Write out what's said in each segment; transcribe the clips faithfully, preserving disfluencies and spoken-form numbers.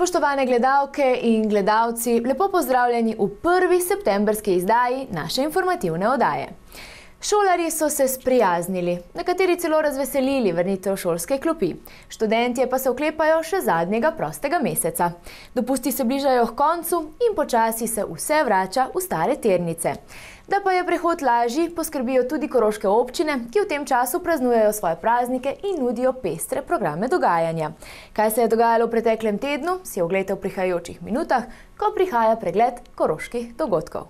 Spoštovane gledalke in gledalci, lepo pozdravljeni v prvi septembrski izdaji naše informativne oddaje. Šolarji so se sprijaznili, nekateri celo razveselili vrnitev šolske klopi. Študentje pa se oklepajo še zadnjega prostega meseca. Dopusti se bližajo k koncu in počasi se vse vrača v stare tirnice. Da pa je prehod lažji, poskrbijo tudi koroške občine, ki v tem času praznujejo svoje praznike in nudijo pestre programe dogajanja. Kaj se je dogajalo v preteklem tednu, si oglejte v prihajajočih minutah, ko prihaja pregled koroških dogodkov.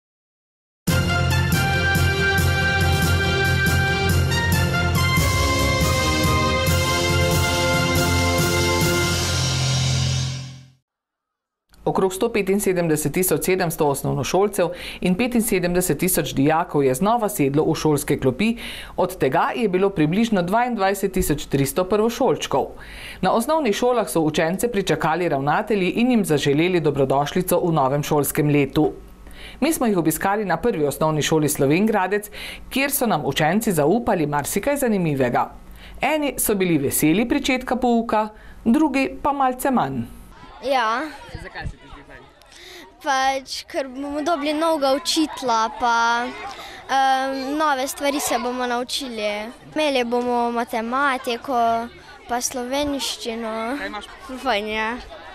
Okrog sto petinsedemdeset tisoč sedemsto osnovnošolcev in petinsedemdeset tisoč dijakov je znova sedlo v šolske klopi, od tega je bilo približno dvaindvajset tisoč tristo prvošolčkov. Na osnovnih šolah so učence pričakali ravnatelji in jim zaželeli dobrodošlico v novem šolskem letu. Mi smo jih obiskali na prvi osnovni šoli Slovenj Gradec, kjer so nam učenci zaupali marsikaj zanimivega. Eni so bili veseli pričetka pouka, drugi pa malce manj. Ja. Zakaj se ti zdi fajn? Pač, ker bomo dobili novega učitla, pa um, nove stvari se bomo naučili. Imeli bomo matematiko, pa slovenščino. Kaj imaš? Fajn je.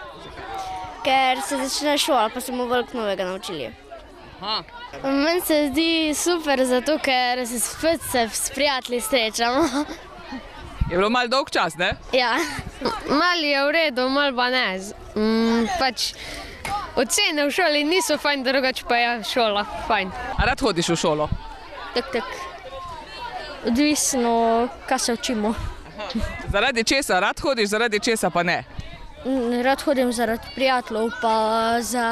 Ker se začne šola, pa se bomo veliko novega naučili. Aha. Meni se zdi super, zato ker se spet se s prijatelji srečamo. Je bilo malo dolg čas, ne? Ja. Malo je v redu, malo pa ne. Mm, pač ocene v šoli niso fajn, drugače pa je šola fajn. A rad hodiš v šolo? Tak, tak. Odvisno, kaj se učimo. Zaradi česa rad hodiš, zaradi česa pa ne? Rad hodim zaradi prijateljev, pa za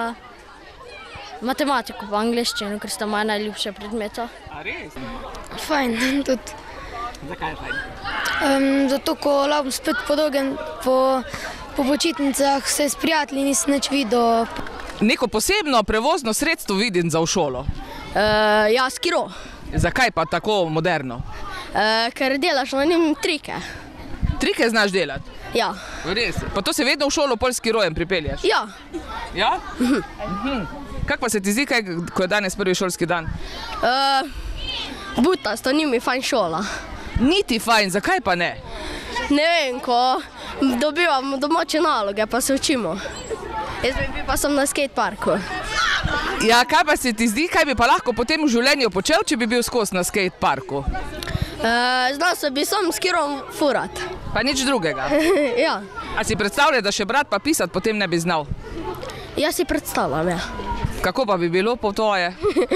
matematiko, pa angleščino, ker sta moja najljubša predmeta. A res? Fajn, tudi. Zakaj je fajn? Um, zato, ko lahko spet po dolgem, po, po počitnicah se s prijatelji nisem nič videl. Neko posebno prevozno sredstvo vidim za v šolo. Uh, ja, skiro. Zakaj pa tako moderno? Uh, ker delaš na njim trike. Trike znaš delati? Ja. Res? Pa to se vedno v šolo pol skirojem pripelješ? Ja. Ja? Mhm. Kako pa se ti zdi, kaj, ko je danes prvi šolski dan? Uh, butasto, ni mi fajn šola. Niti fajn, zakaj pa ne? Ne vem, ko dobivamo domače naloge, pa se učimo. Jaz bi pa sem na skateparku. Ja, kaj pa se ti zdi, kaj bi pa lahko potem v življenju počel, če bi bil skozi na skateparku? Uh, znal se bi sam skirom furat. Pa nič drugega? Ja. A si predstavlja, da še brat pa pisati potem ne bi znal? Jaz si predstavljam, ja. Kako pa bi bilo po tvoje?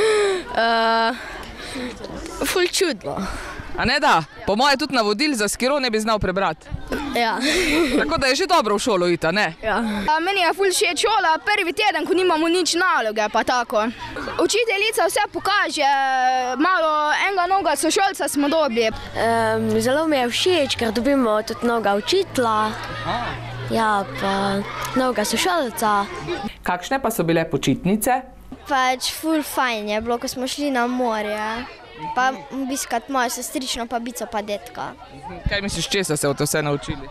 Uh, ful čudno. A ne da? Po moje tudi navodil za skiro ne bi znal prebrati. Ja. Tako da je že dobro v šolo iti, a ne? Ja. Meni je ful všeč šola prvi teden, ko nimamo nič naloge, pa tako. Učiteljica vse pokaže, malo enega novega sošolca smo dobili. Um, zelo mi je všeč, ker dobimo tudi novega učitla. Ja, pa novega sošolca. Kakšne pa so bile počitnice? Pač ful fajn je bilo, ko smo šli na morje. Pa obiskat mojo sestrično, pa bico, pa detka. Kaj misliš, česa se od vse naučili?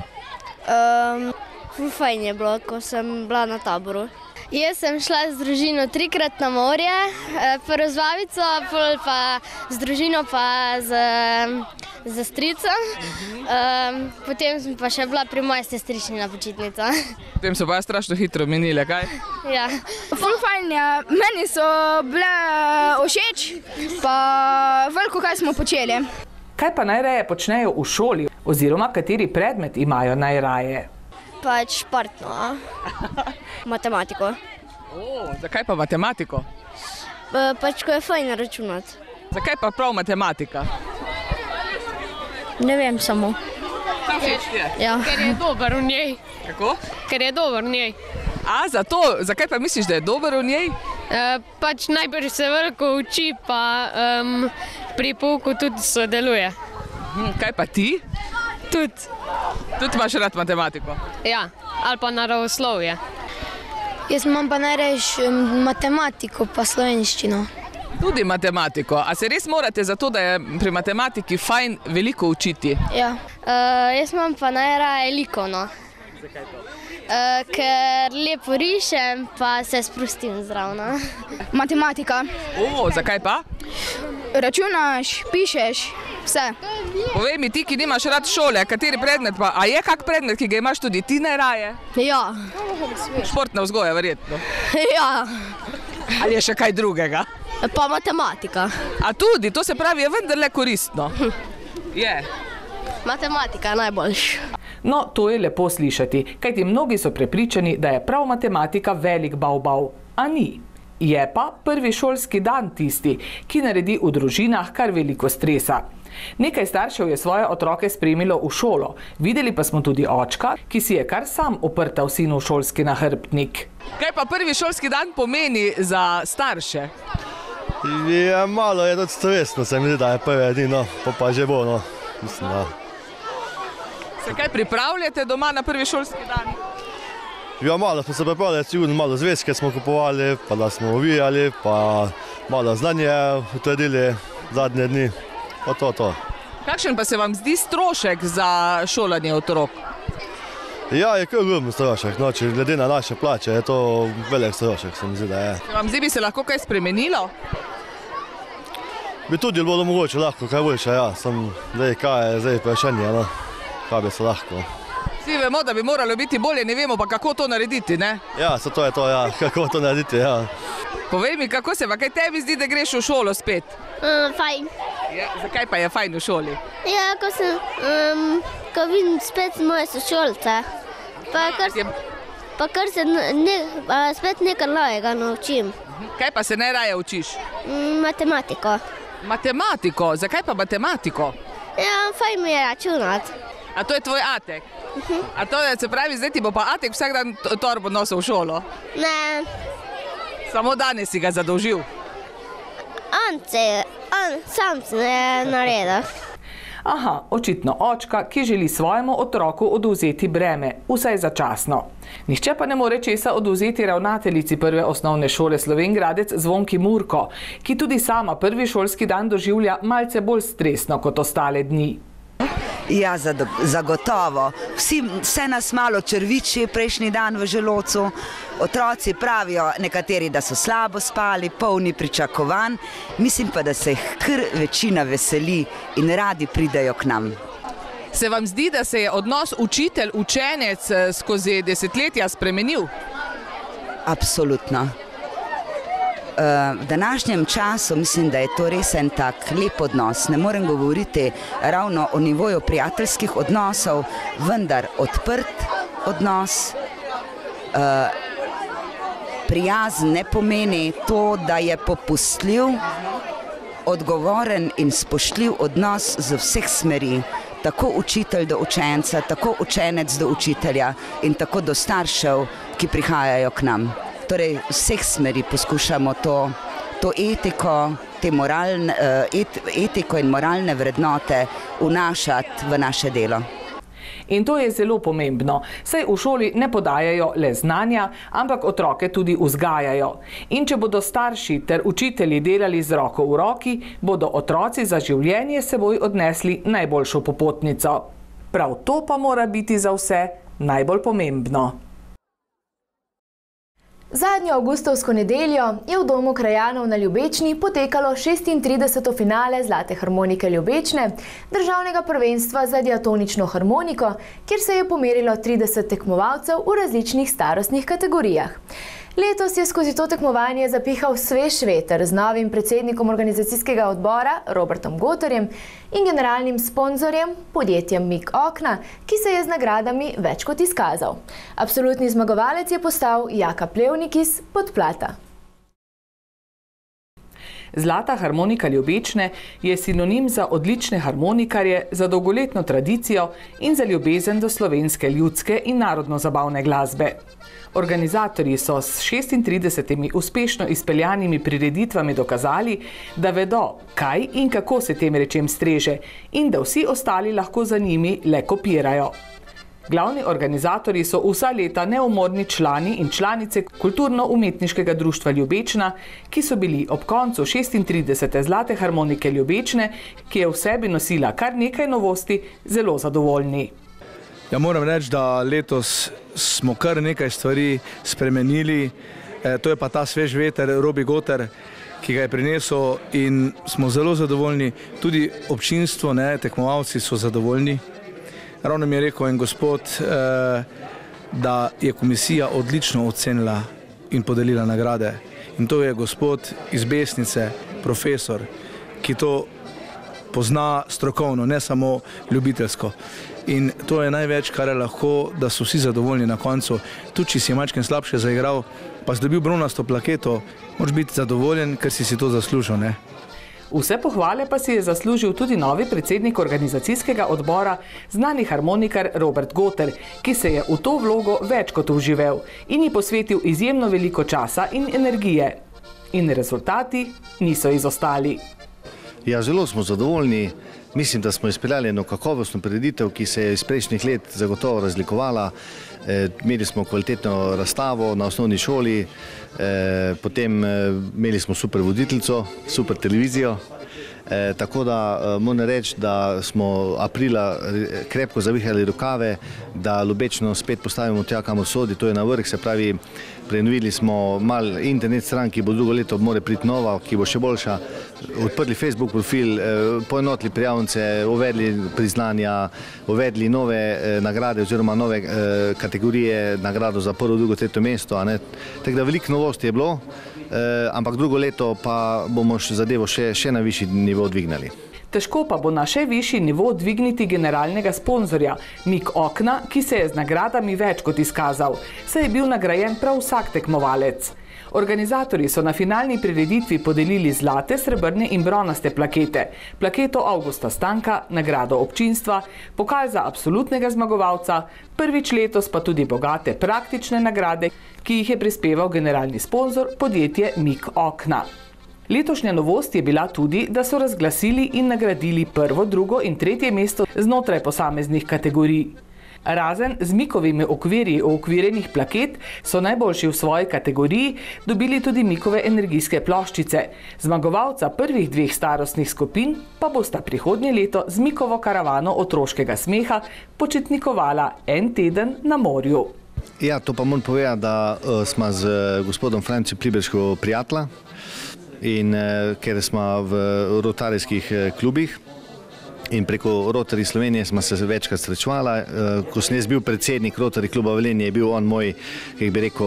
Um, ful fajn je bilo, ko sem bila na taboru. Jaz sem šla z družino trikrat na morje, prvo z babico, pol pa z družino, pa z, z stricem. Um, potem sem pa še bila pri moji sestrični na počitnica. Potem so pa strašno hitro minile, kaj? Ja. Ful fajn je, meni so bile všeč, pa veliko kaj smo počeli. Kaj pa najraje počnejo v šoli, oziroma kateri predmet imajo najraje? Pač športno, matematiko. O, zakaj pa matematiko? Pač, ko je fajn računati. Zakaj pa prav matematika? Ne vem samo. Všeč ti je? Ja. Ker je dober v njej. Kako? Ker je dober v njej. A, zato? Zakaj pa misliš, da je dober v njej? E, pač najbrž se veliko uči, pa um, pri pouku tudi sodeluje. Hm, kaj pa ti? Tudi. Tudi imaš rad matematiko? Ja, ali pa naravoslovje. Jaz imam pa najraje matematiko, pa slovenščino. Tudi matematiko. A se res morate za to, da je pri matematiki fajn veliko učiti? Ja. Uh, jaz imam pa najraje likovno. Zakaj to? Uh, ker lepo rišem, pa se sprostim zravno. Matematika. O, zakaj pa? Računaš, pišeš, vse. Povej mi, ti, ki nimaš rad šole, kateri predmet pa? A je kak predmet, ki ga imaš tudi ti najraje? Ja. Športna vzgoja, verjetno. Ja. Ali je še kaj drugega? Pa matematika. A tudi, to se pravi, je vendarle koristno. Je. Matematika je najboljš. No, to je lepo slišati, kajti mnogi so prepričani, da je prav matematika velik bav-bav, a ni. Je pa prvi šolski dan tisti, ki naredi v družinah kar veliko stresa. Nekaj staršev je svoje otroke spremilo v šolo, videli pa smo tudi očka, ki si je kar sam oprtal sinov šolski nahrbtnik. Kaj pa prvi šolski dan pomeni za starše? Je malo je tudi stresno, se mi zdi, da je prvi edin, no, pa pa že bo, no, mislim, da. Se kaj pripravljate doma na prvi šolski dan? Ja, malo smo se pripravljali, sigurno malo zvezke smo kupovali, pa da smo uvijali, pa malo znanje utredili zadnje dni, pa to, to. Kakšen pa se vam zdi strošek za šolanje otrok? Ja, je kar ogromen strošek, no, če glede na naše plače, je to velik strošek, se mi zdi, da je. Se vam zdi, bi se lahko kaj spremenilo? Bi tudi bilo mogoče lahko kaj boljše, ja, sem zdaj, kaj je zdaj vprašanje, no, kaj bi se lahko. Vsi vemo, da bi moralo biti bolje, ne vemo pa, kako to narediti, ne? Ja, se to je to, ja, kako to narediti, ja. Povej mi, kako se pa, kaj tebi zdi, da greš v šolo spet? Uh, fajn. Ja, zakaj pa je fajn v šoli? Ja, ko sem, um, ko vidim spet moje sošolce, pa kar se, pa kar se ne, pa spet nekaj novega naučim. Kaj pa se najraje učiš? Um, matematiko. Matematiko? Zakaj pa matematiko? Ja, fajn mi je računati. A to je tvoj Atek? A to je, se pravi, zdaj ti bo pa Atek vsak dan torbo nosil v šolo? Ne. Samo danes si ga zadolžil? On se, on sam se je naredil. Aha, očitno očka, ki želi svojemu otroku odvzeti breme, vsaj začasno. Nihče pa ne more česa odvzeti ravnateljici prve osnovne šole Slovenj Gradec Zvonki Murko, ki tudi sama prvi šolski dan doživlja malce bolj stresno kot ostale dni. Ja, zagotovo. Vsi, vse nas malo črviči prejšnji dan v želodcu. Otroci pravijo nekateri, da so slabo spali, polni pričakovanj. Mislim pa, da se jih kar večina veseli in radi pridejo k nam. Se vam zdi, da se je odnos učitelj-učenec skozi desetletja spremenil? Absolutno. V današnjem času mislim, da je to res en tak lep odnos. Ne morem govoriti ravno o nivoju prijateljskih odnosov, vendar odprt odnos. Prijazen ne pomeni to, da je popustljiv, odgovoren in spoštljiv odnos z vseh smeri. Tako učitelj do učenca, tako učenec do učitelja in tako do staršev, ki prihajajo k nam. Torej, vseh smeri poskušamo to, to etiko, te moralne, et, etiko in moralne vrednote vnašati v naše delo. In to je zelo pomembno, saj v šoli ne podajajo le znanja, ampak otroke tudi vzgajajo. In če bodo starši ter učitelji delali z roko v roki, bodo otroci za življenje seboj odnesli najboljšo popotnico. Prav to pa mora biti za vse najbolj pomembno. Zadnjo avgustovsko nedeljo je v Domu krajanov na Ljubečni potekalo šestintrideseto finale Zlate harmonike Ljubečne, državnega prvenstva za diatonično harmoniko, kjer se je pomerilo trideset tekmovalcev v različnih starostnih kategorijah. Letos je skozi to tekmovanje zapihal svež veter z novim predsednikom organizacijskega odbora Robertom Gotorjem in generalnim sponzorjem podjetjem Mik Okna, ki se je z nagradami več kot izkazal. Absolutni zmagovalec je postal Jaka Plevnik iz Podplata. Zlata harmonika Ljubečne je sinonim za odlične harmonikarje, za dolgoletno tradicijo in za ljubezen do slovenske ljudske in narodno-zabavne glasbe. Organizatorji so s šestintridesetimi uspešno izpeljanimi prireditvami dokazali, da vedo, kaj in kako se tem rečem streže in da vsi ostali lahko za njimi le kopirajo. Glavni organizatorji so vsa leta neumorni člani in članice Kulturno-umetniškega društva Ljubečna, ki so bili ob koncu šestintridesete Zlate harmonike Ljubečne, ki je v sebi nosila kar nekaj novosti, zelo zadovoljni. Ja, moram reči, da letos smo kar nekaj stvari spremenili. E, to je pa ta svež veter, Robi Goter, ki ga je prinesel in smo zelo zadovoljni. Tudi občinstvo, ne, tekmovalci so zadovoljni. Ravno mi je rekel en gospod, e, da je komisija odlično ocenila in podelila nagrade. In to je gospod iz Besnice, profesor, ki to pozna strokovno, ne samo ljubiteljsko. In to je največ, kar je lahko, da so vsi zadovoljni na koncu. Tudi, če si mačken slabše zaigral, pa si dobil bronasto plaketo, moraš biti zadovoljen, ker si si to zaslužil, ne? Vse pohvale pa si je zaslužil tudi novi predsednik organizacijskega odbora, znani harmonikar Robert Goter, ki se je v to vlogo več kot vživel in ji posvetil izjemno veliko časa in energije. In rezultati niso izostali. Ja, zelo smo zadovoljni. Mislim, da smo izpeljali eno kakovostno prireditev, ki se je iz prejšnjih let zagotovo razlikovala. E, imeli smo kvalitetno razstavo na osnovni šoli, e, potem e, imeli smo super voditeljico, super televizijo. E, tako da e, moram reči, da smo aprila krepko zavihali rokave, da Lubečno spet postavimo tja, kamor sodi, to je na vrh, se pravi, prenovili smo mal internet stran, ki bo drugo leto more priti nova, ki bo še boljša, odprli Facebook profil, e, poenotili prijavnice, uvedli priznanja, uvedli nove e, nagrade oziroma nove e, kategorije, nagrado za prvo, drugo, tretje mesto, a ne. Tako da veliko novosti je bilo. Uh, ampak drugo leto pa bomo še zadevo še, še na višji nivo dvignali. Težko pa bo na še višji nivo dvigniti generalnega sponzorja, Mik Okna, ki se je z nagradami več kot izkazal, saj je bil nagrajen prav vsak tekmovalec. Organizatorji so na finalni prireditvi podelili zlate, srebrne in bronaste plakete, plaketo Avgusta Stanka, nagrado občinstva, pokal za absolutnega zmagovalca, prvič letos pa tudi bogate praktične nagrade, ki jih je prispeval generalni sponzor, podjetje Mik Okna. Letošnja novost je bila tudi, da so razglasili in nagradili prvo, drugo in tretje mesto znotraj posameznih kategorij. Razen z Mikovimi okvirji okvirenih plaket so najboljši v svoji kategoriji dobili tudi Mikove energijske ploščice. Zmagovalca prvih dveh starostnih skupin pa bosta prihodnje leto z Mikovo karavano otroškega smeha počitnikovala en teden na morju. Ja, to pa moram povedati, da uh, smo z gospodom Francijem Pliberško prijatelja in uh, ker smo v rotarijskih uh, klubih. In preko Rotary Slovenije smo se večkrat srečevala. Ko sem jaz bil predsednik Rotary kluba Velenje, je bil on moj, kako bi rekel,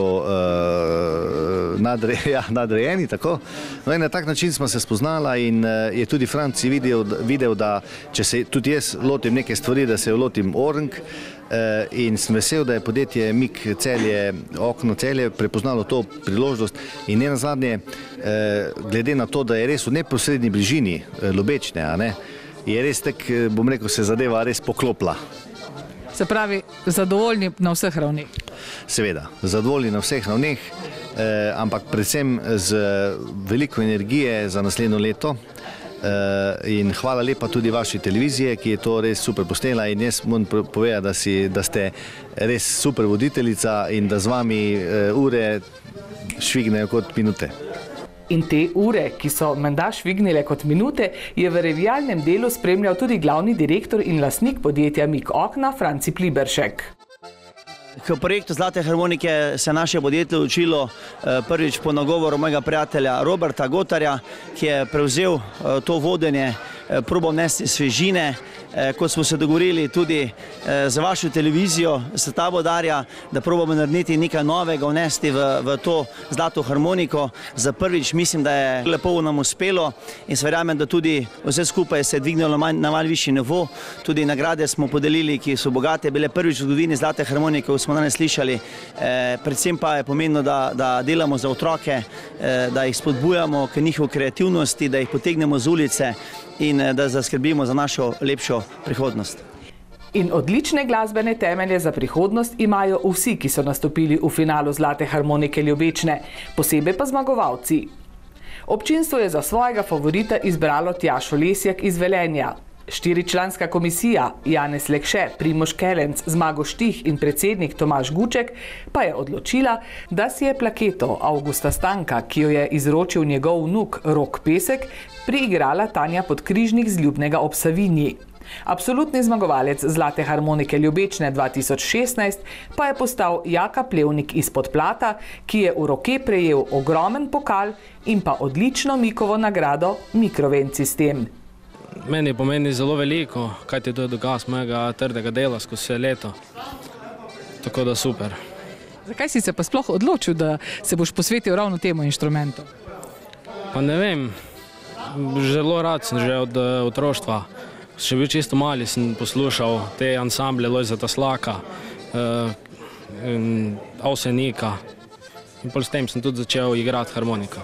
uh, nadre, ja, nadrejeni, tako. No in na tak način smo se spoznala in uh, je tudi Franci videl, videl, da če se tudi jaz lotim neke stvari, da se jo lotim orang. Uh, in sem vesel, da je podjetje Mik Celje, Okno Celje prepoznalo to priložnost in ne nazadnje, uh, glede na to, da je res v neposredni bližini uh, Lubečne, a ne, je res tak, bom rekel, se zadeva res poklopila. Se pravi, zadovoljni na vseh ravneh? Seveda, zadovoljni na vseh ravneh, eh, ampak predvsem z veliko energije za naslednjo leto. Eh, in hvala lepa tudi vaši televizije, ki je to res super posnela in jaz moram povedati, da, si, da ste res super voditeljica in da z vami eh, ure švignejo kot minute. In te ure, ki so menda švignile kot minute, je v revijalnem delu spremljal tudi glavni direktor in lastnik podjetja Mik Okna, Franci Pliberšek. K projektu Zlate harmonike se naše podjetje učilo prvič po nagovoru mojega prijatelja Roberta Gotarja, ki je prevzel to vodenje, probal nesti svežine, kot smo se dogovorili tudi za vašo televizijo, s tabo Darja, da probamo narediti nekaj novega, vnesti v, v to zlato harmoniko. Za prvič mislim, da je lepo nam uspelo in se verjamem, da tudi vse skupaj se je dvignilo na malo višji nivo. Tudi nagrade smo podelili, ki so bogate, bile prvič v zgodovini zlate harmonike, kot smo danes slišali. E, predvsem pa je pomenilo, da, da delamo za otroke, e, da jih spodbujamo k njihovi kreativnosti, da jih potegnemo z ulice in da zaskrbimo za našo lepšo prihodnost. In odlične glasbene temelje za prihodnost imajo vsi, ki so nastopili v finalu Zlate harmonike Ljubečne, posebej pa zmagovalci. Občinstvo je za svojega favorita izbralo Tjašo Lesjak iz Velenja. Štiričlanska komisija Janez Lekše, Primož Kelenc, Zmago Štih in predsednik Tomaž Guček pa je odločila, da si je plaketo Avgusta Stanka, ki jo je izročil njegov vnuk Rok Pesek, priigrala Tanja Podkrižnik z Ljubnega ob Savinji. Absolutni zmagovalec Zlate harmonike Ljubečne dva tisoč šestnajst pa je postal Jaka Plevnik iz Podplata, ki je v roke prejel ogromen pokal in pa odlično Mikovo nagrado Mikrovent sistem. Meni pomeni zelo veliko, kajti to je dokaz mojega trdega dela skozi leto. Tako da super. Zakaj si se pa sploh odločil, da se boš posvetil ravno temu inštrumentu? Pa ne vem, zelo rad sem že od otroštva. Še bil čisto mali, sem poslušal te ansamble Lojzeta Slaka, Avsenika in pol s tem sem tudi začel igrati harmoniko.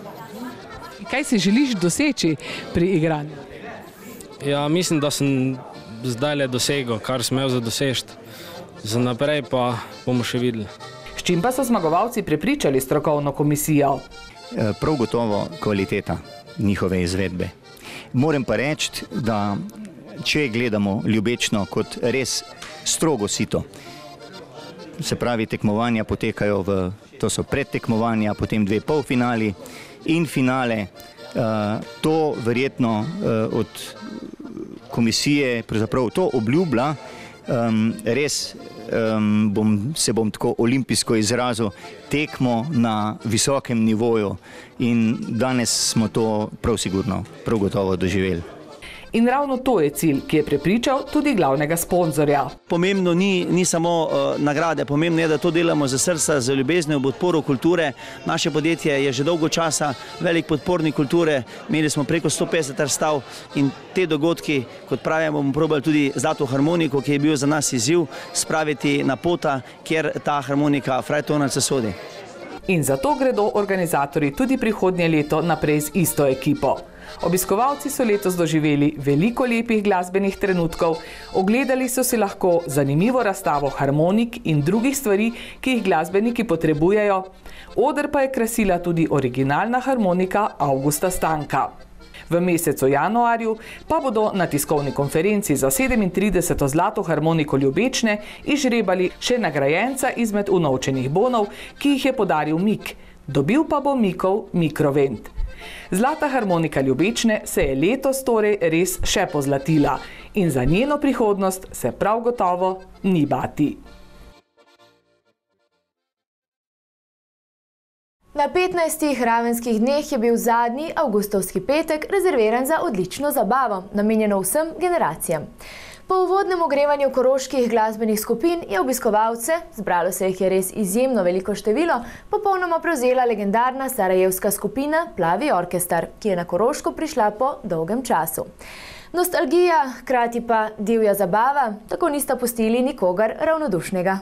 Kaj si želiš doseči pri igranju? Ja, mislim, da sem zdaj le dosegel, kar sem imel za dosežiti. Za naprej pa bomo še videli. S čim pa so zmagovalci prepričali strokovno komisijo? Prav gotovo kvaliteta njihove izvedbe. Moram pa reči, da če gledamo Ljubečno kot res strogo sito, se pravi tekmovanja potekajo v, to so predtekmovanja, potem dve polfinali in finale, to verjetno od komisije pravzaprav to obljublja, res se bom tako olimpijsko izrazil, tekmo na visokem nivoju in danes smo to prav sigurno, prav gotovo doživeli. In ravno to je cilj, ki je prepričal tudi glavnega sponzorja. Pomembno ni, ni samo uh, nagrade, pomembno je, da to delamo za srca, za ljubezni, v podporo kulture. Naše podjetje je že dolgo časa velik podpornik kulture, imeli smo preko sto petdeset razstav in te dogodki, kot pravimo, bomo probali tudi Zlato harmoniko, ki je bil za nas izziv, spraviti na pota, kjer ta harmonika frajtonarca sodi. In zato gredo organizatorji tudi prihodnje leto naprej z isto ekipo. Obiskovalci so letos doživeli veliko lepih glasbenih trenutkov, ogledali so si lahko zanimivo razstavo harmonik in drugih stvari, ki jih glasbeniki potrebujejo. Oder pa je krasila tudi originalna harmonika Avgusta Stanka. V mesecu januarju pa bodo na tiskovni konferenci za sedemintrideseto Zlato harmoniko Ljubečne izžrebali še nagrajenca izmed unovčenih bonov, ki jih je podaril Mik. Dobil pa bo Mikov Mikrovent. Zlata harmonika Ljubečne se je letos torej res še pozlatila in za njeno prihodnost se prav gotovo ni bati. Na petnajstih ravenskih dneh je bil zadnji avgustovski petek rezerviran za odlično zabavo, namenjeno vsem generacijam. Po uvodnem ogrevanju koroških glasbenih skupin je obiskovalce, zbralo se jih je res izjemno veliko število, popolnoma prevzela legendarna sarajevska skupina Plavi orkestar, ki je na Koroško prišla po dolgem času. Nostalgija, hkrati pa divja zabava, tako nista pustili nikogar ravnodušnega.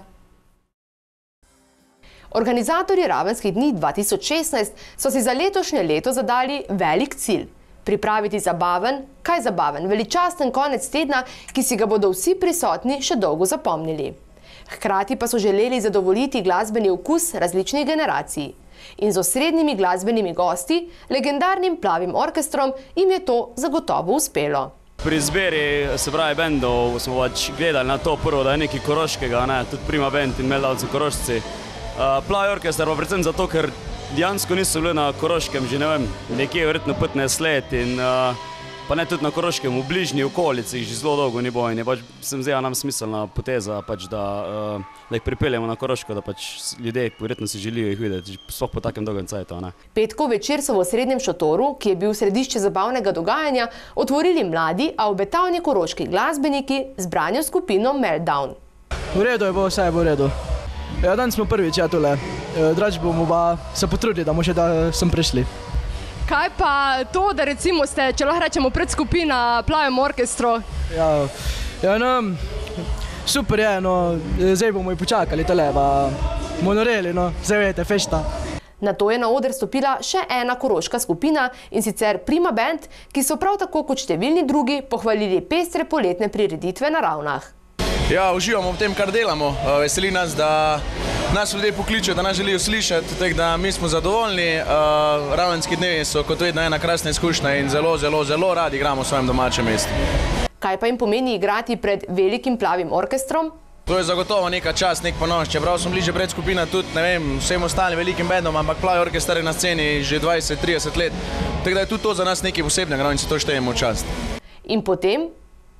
Organizatorji Ravenskih dni dva tisoč šestnajst so si za letošnje leto zadali velik cilj. Pripraviti zabaven, kaj zabaven, veličasten konec tedna, ki si ga bodo vsi prisotni še dolgo zapomnili. Hkrati pa so želeli zadovoljiti glasbeni okus različnih generacij. In z osrednjimi glasbenimi gosti, legendarnim Plavim orkestrom, jim je to zagotovo uspelo. Pri izbiri, se pravi, bendov smo pač gledali na to prvo, da je nekaj koroškega, ne, tudi Prima bend in Meldavci Korošci. Plavi orkester pa predvsem zato, ker dejansko niso bili na Koroškem že ne vem, nekje verjetno petnajst let in pa ne tudi na Koroškem, v bližnji okolici že zelo dolgo ni bilo in je pač se mi zdela nam smiselna poteza, pač da jih pripeljemo na Koroško, da pač ljudje verjetno si želijo jih videti, sploh po takem dolgem cajtu. Petkov večer so v osrednjem šotoru, ki je bil središče zabavnega dogajanja, otvorili mladi, a obetavni koroški glasbeniki zbrani v skupino Meltdown. V redu je bilo, vse je bilo v redu. Ja, danes smo prvič, ja, tole. Drač bomo pa se potrudili, da bomo še da sem prišli. Kaj pa to, da recimo ste, če lahko rečemo, predskupina Plavem orkestru? Ja, ja, no, super je, no, zdaj bomo jih počakali, tole, pa monoreli, no, zdaj vete, fešta. Nato je na oder stopila še ena koroška skupina, in sicer Prima bend, ki so prav tako kot številni drugi pohvalili pestre poletne prireditve na Ravnah. Ja, uživamo v tem, kar delamo. Veseli nas, da nas ljudje pokličejo, da nas želijo slišati, tako da mi smo zadovoljni. Ravenski dnevi so kot vedno ena krasna izkušnja in zelo, zelo, zelo radi igramo v svojem domačem mestu. Kaj pa jim pomeni igrati pred velikim Plavim orkestrom? To je zagotovo neka čast, nek ponos. Čeprav smo bliže predskupina tudi, ne vem, vsem ostalim velikim bendom, ampak Plavi orkester je na sceni že dvajset trideset let. Tako da je tudi to za nas nekaj posebnega, in se to štejemo v čast. In potem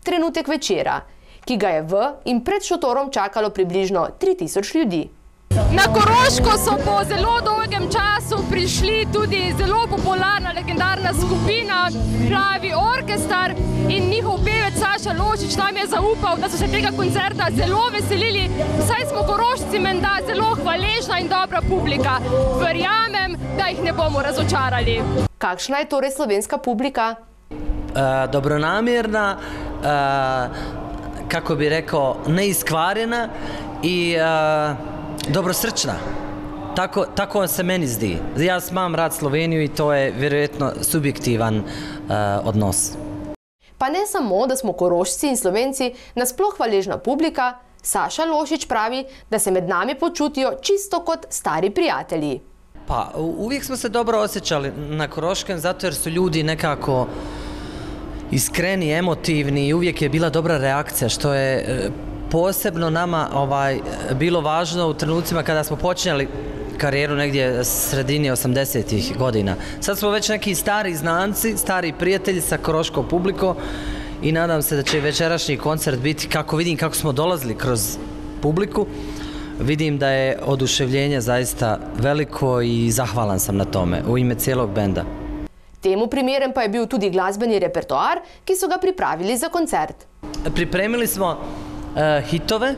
Trenutek večera, ki ga je v in pred šotorom čakalo približno tri tisoč ljudi. Na Koroško so po zelo dolgem času prišli tudi zelo popularna legendarna skupina Plavi orkestar in njihov pevec Saša Lošič nam je zaupal, da so se tega koncerta zelo veselili, saj smo Korošci menda zelo hvaležna in dobra publika. Verjamem, da jih ne bomo razočarali. Kakšna je torej slovenska publika? Uh, dobronamirna, uh, kako bi rekao, neiskvarjena i uh, dobrosrčna. Tako, tako se meni zdi. Jaz imam rad Sloveniju i to je vjerojatno subjektivan uh, odnos. Pa ne samo, da smo Korošci in Slovenci nasploh hvaležna publika, Saša Lošič pravi, da se med nami počutijo čisto kot stari prijatelji. Pa uvijek smo se dobro osjećali na Koroškem zato jer su ljudi nekako iskreni, emotivni i uvijek je bila dobra reakcija što je posebno nama ovaj, bilo važno u trenucima kada smo počinjali karijeru negdje sredini osamdesetih godina. Sad smo već neki stari znanci, stari prijatelji sa koroškom publikom i nadam se da će večerašnji koncert biti, kako vidim kako smo dolazili kroz publiku, vidim da je oduševljenje zaista veliko i zahvalan sam na tome u ime cijelog benda. Temu primeren pa je bil tudi glasbeni repertoar, ki so ga pripravili za koncert. Pripremili smo uh, hitove,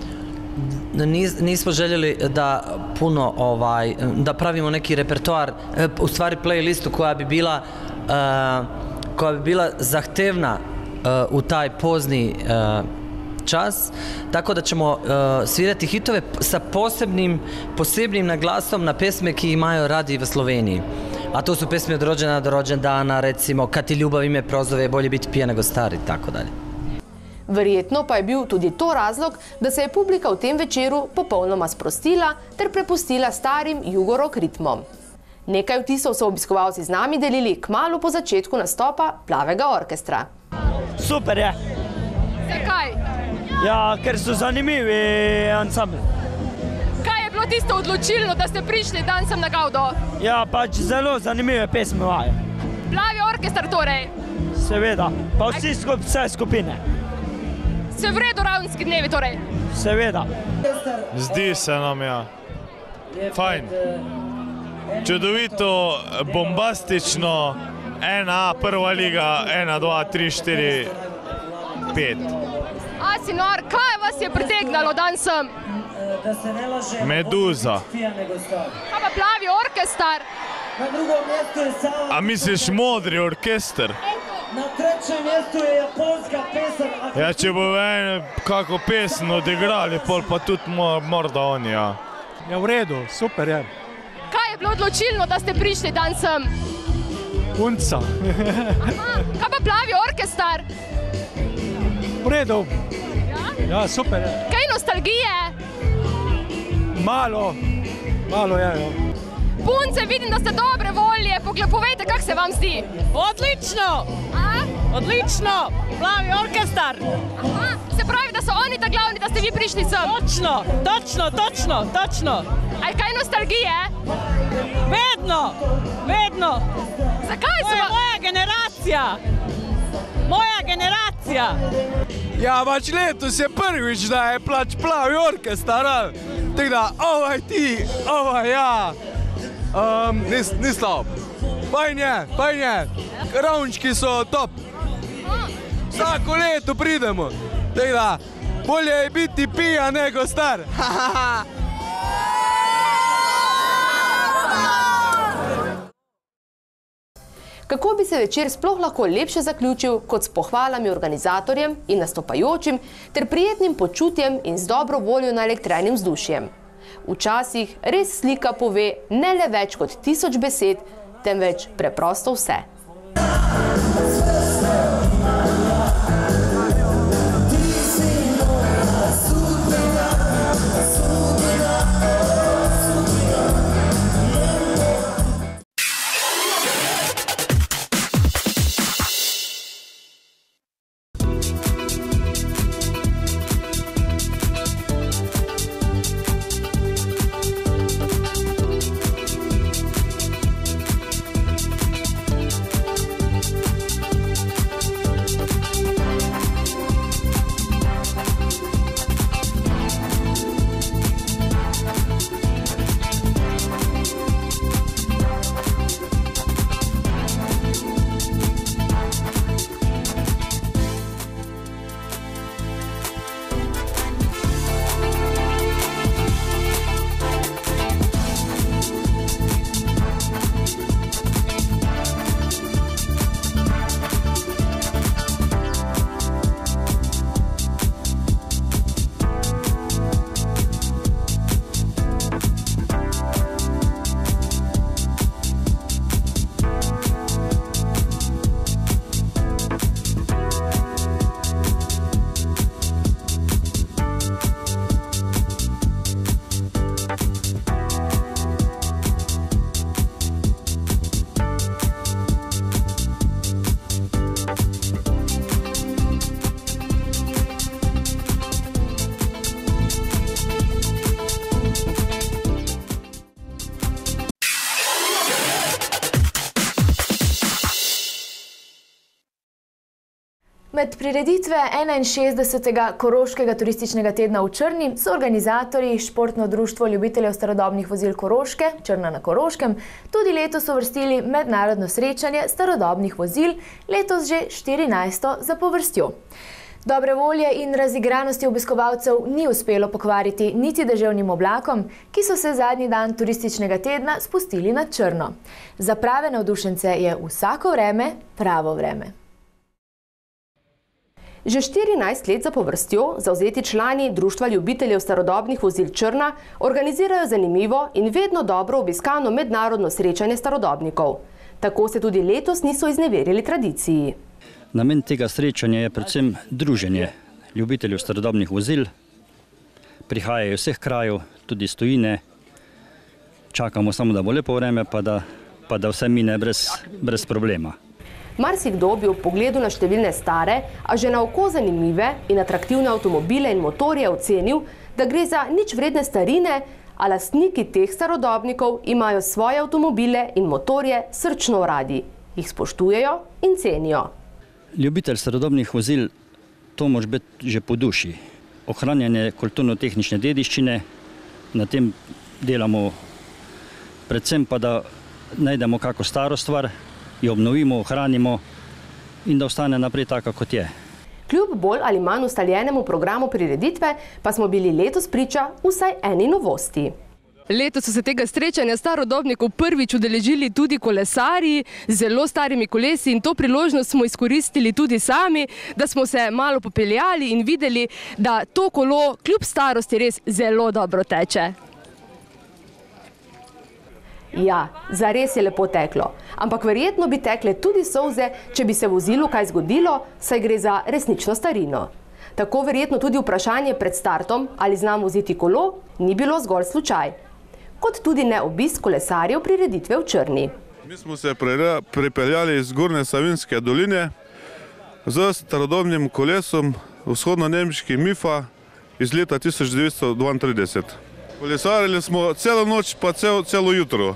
Nis, nismo željeli da puno ovaj, da pravimo neki repertoar, u stvari playlistu koja bi bila uh, koja bi bila zahtevna uh, u taj pozni uh, čas, tako da ćemo uh, svirati hitove sa posebnim, posebnim naglasom na pesme ki imaju radi v Sloveniji. A to su pesme od rođena do rođendana, recimo Kad ti ljubav ime prozove, bolje biti pijan nego stari, tako dalje. Verjetno pa je bil tudi to razlog, da se je publika v tem večeru popolnoma sprostila ter prepustila starim jugorok ritmom. Nekaj vtisov so obiskovalci z nami delili kmalu po začetku nastopa Plavega orkestra. Super je. Zakaj? Ja, ker so zanimivi ansambli. Kaj je bilo tisto odločilno, da ste prišli dan sem na Gaudo? Ja, pač zelo zanimive pesme vaje. Plavi orkestar torej? Seveda, pa vsi skup, vse skupine. Se v redu Ravnski dnevi torej? Seveda. Zdi se nam, ja. Fajn. Čudovito, bombastično, ena A, prva liga, ena, dva, tri, štiri, pet. A, sinor, kaj vas je pritegnalo dan sem? Meduza. Kaj pa Plavi orkestar? A misliš modri orkester? Na trećem mjestu je japonska pesem. Ja, če bo ene kako pesem odigrali, pol pa tudi morda oni, ja. Ja, v redu, super je. Kaj je bilo odločilno, da ste prišli dan sem? Punca. Aha, kaj pa Plavi orkestar? V redu. Ja, super je. Kaj nostalgije? Malo, malo je, jo. Punce, vidim, da ste dobre volje, povejte, kak se vam zdi? Odlično! Odlično! Plavi orkestar! Aha, se pravi, da so oni ta glavni, da ste vi prišli sem? Točno, točno, točno, točno! Aj kaj nostalgije? Vedno, vedno! Zakaj so? To je moja generacija! Moja generacija! Ja, pač letos je prvič, da je plač Plavi orkestar, tako da, ovaj ti, ovaj ja. Um, ni, ni slab. Fajn je, fajn je. Ravnčki so top. Vsako leto pridemo. Tako da, bolje je biti pijan nego star. Kako bi se večer sploh lahko lepše zaključil kot s pohvalami organizatorjem in nastopajočim ter prijetnim počutjem in z dobro voljo naelektrenim vzdušjem. Včasih res slika pove ne le več kot tisoč besed, temveč preprosto vse. Med prireditve enainšestdesetega Koroškega turističnega tedna v Črni so organizatorji Športno društvo ljubiteljev starodobnih vozil Koroške, Črna na Koroškem, tudi letos uvrstili mednarodno srečanje starodobnih vozil, letos že štirinajsto zapovrstjo. Dobre volje in razigranosti obiskovalcev ni uspelo pokvariti niti deževnim oblakom, ki so se zadnji dan turističnega tedna spustili na Črno. Za prave navdušence je vsako vreme pravo vreme. Že štirinajst let zapovrstjo zavzeti člani Društva ljubiteljev starodobnih vozil Črna organizirajo zanimivo in vedno dobro obiskano mednarodno srečanje starodobnikov. Tako se tudi letos niso izneverili tradiciji. Namen tega srečanja je predvsem druženje ljubiteljev starodobnih vozil. Prihajajo iz vseh krajev, tudi iz tujine. Čakamo samo, da bo lepo vreme, pa da, pa da vse mine brez, brez problema. Marsikdo bi ob pogledu na številne stare, a že na oko zanimive in atraktivne avtomobile in motorje ocenil, da gre za nič vredne starine, a lastniki teh starodobnikov imajo svoje avtomobile in motorje srčno radi, jih spoštujejo in cenijo. Ljubitelj starodobnih vozil, to mož biti že po duši. Ohranjanje kulturno-tehnične dediščine, na tem delamo predvsem pa, da najdemo kako staro stvar, jo obnovimo, ohranimo in da ostane naprej taka, kot je. Kljub bolj ali manj ustaljenemu programu prireditve pa smo bili letos priča vsaj eni novosti. Letos so se tega srečanja starodobnikov prvič udeležili tudi kolesarji z zelo starimi kolesi in to priložnost smo izkoristili tudi sami, da smo se malo popeljali in videli, da to kolo kljub starosti res zelo dobro teče. Ja, zares je lepo teklo, ampak verjetno bi tekle tudi solze, če bi se vozilu kaj zgodilo, saj gre za resnično starino. Tako verjetno tudi vprašanje pred startom, ali znam voziti kolo, ni bilo zgolj slučaj. Kot tudi ne obisk kolesarjev prireditve v Črni. Mi smo se pripeljali iz Zgornje Savinjske doline z starodobnim kolesom vzhodno-nemški Mifa iz leta tisoč devetsto dvaintrideset. Kolesarili smo celo noč pa cel, celo jutro.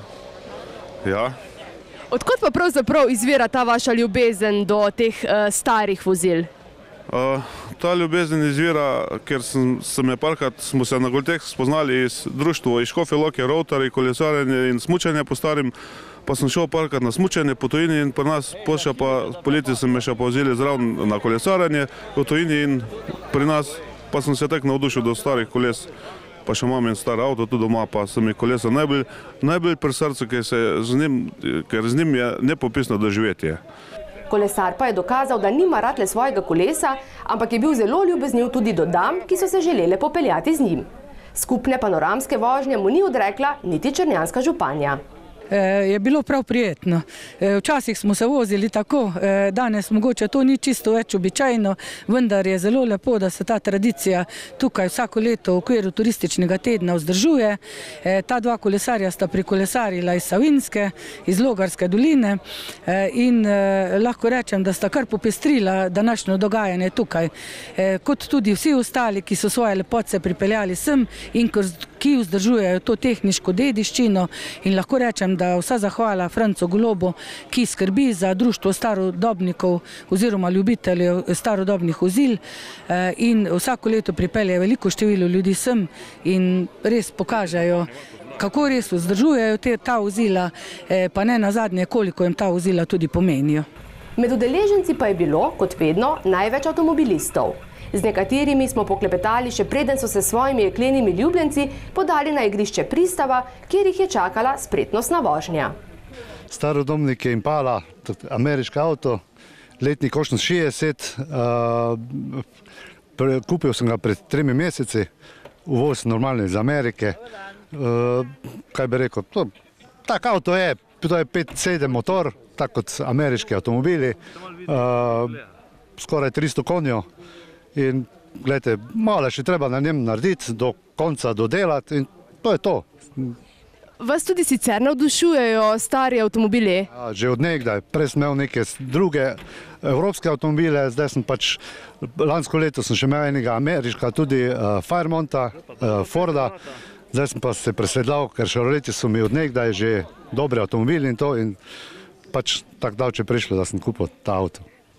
Ja. Odkot pa pravzaprav izvira ta vaša ljubezen do teh uh, starih vozil? Uh, ta ljubezen izvira, ker sem, sem je parkrat, smo se na Golteh spoznali iz društva iz Škofje Loke, rovtarji, kolesarjenje in smučanje po starim, pa sem šel parkrat na smučanje po tujini in pri nas pošla pa poleti sem me še povzeli zraven na kolesarjenje v tujini in pri nas pa sem se tak navdušil do starih koles. Pa še imam en star avto tudi doma, pa so mi kolesa najbolj, najbolj pri srcu, ker, se z njim, ker z njim je nepopisno doživetje. Kolesar pa je dokazal, da nima rad le svojega kolesa, ampak je bil zelo ljubezniv tudi do dam, ki so se želele popeljati z njim. Skupne panoramske vožnje mu ni odrekla niti črnjanska županja. Je bilo prav prijetno. Včasih smo se vozili tako, danes mogoče to ni čisto več običajno, vendar je zelo lepo, da se ta tradicija tukaj vsako leto v okviru turističnega tedna vzdržuje. Ta dva kolesarja sta prikolesarila iz Savinjske, iz Logarske doline in lahko rečem, da sta kar popestrila današnjo dogajanje tukaj. Kot tudi vsi ostali, ki so svoje lepote pripeljali sem in ki vzdržujejo to tehniško dediščino in lahko rečem, da vsa zahvala Francu Golobu, ki skrbi za društvo starodobnikov oziroma ljubiteljev starodobnih vozil in vsako leto pripelje veliko število ljudi sem in res pokažejo, kako res vzdržujejo te, ta vozila, pa ne nazadnje, koliko jim ta vozila tudi pomenijo. Med udeleženci pa je bilo, kot vedno, največ avtomobilistov. Z nekaterimi smo poklepetali še preden so se svojimi jeklenimi ljubljenci podali na igrišče Pristava, kjer jih je čakala spretnostna vožnja. Starodobnik je Impala, ameriški avto, letnik oseminšestdeset. Kupil sem ga pred tremi meseci, uvoz normalni iz Amerike. Kaj bi rekel, tak avto je, to je pet sedem motor, tako kot ameriški avtomobili, skoraj tristo konjev. In gledajte, malo še treba na njem narediti, do konca dodelati in to je to. Vas tudi sicer navdušujejo stari avtomobili? Ja, že od nekdaj. Prej sem imel neke druge evropske avtomobile, zdaj sem pač, lansko leto sem še imel enega ameriška, tudi uh, Firemonta, uh, Forda, zdaj sem pa se presedlal, ker Chevrolet so mi od nekdaj že dobri avtomobili in to in pač tako davče prišlo, da sem kupil ta avto.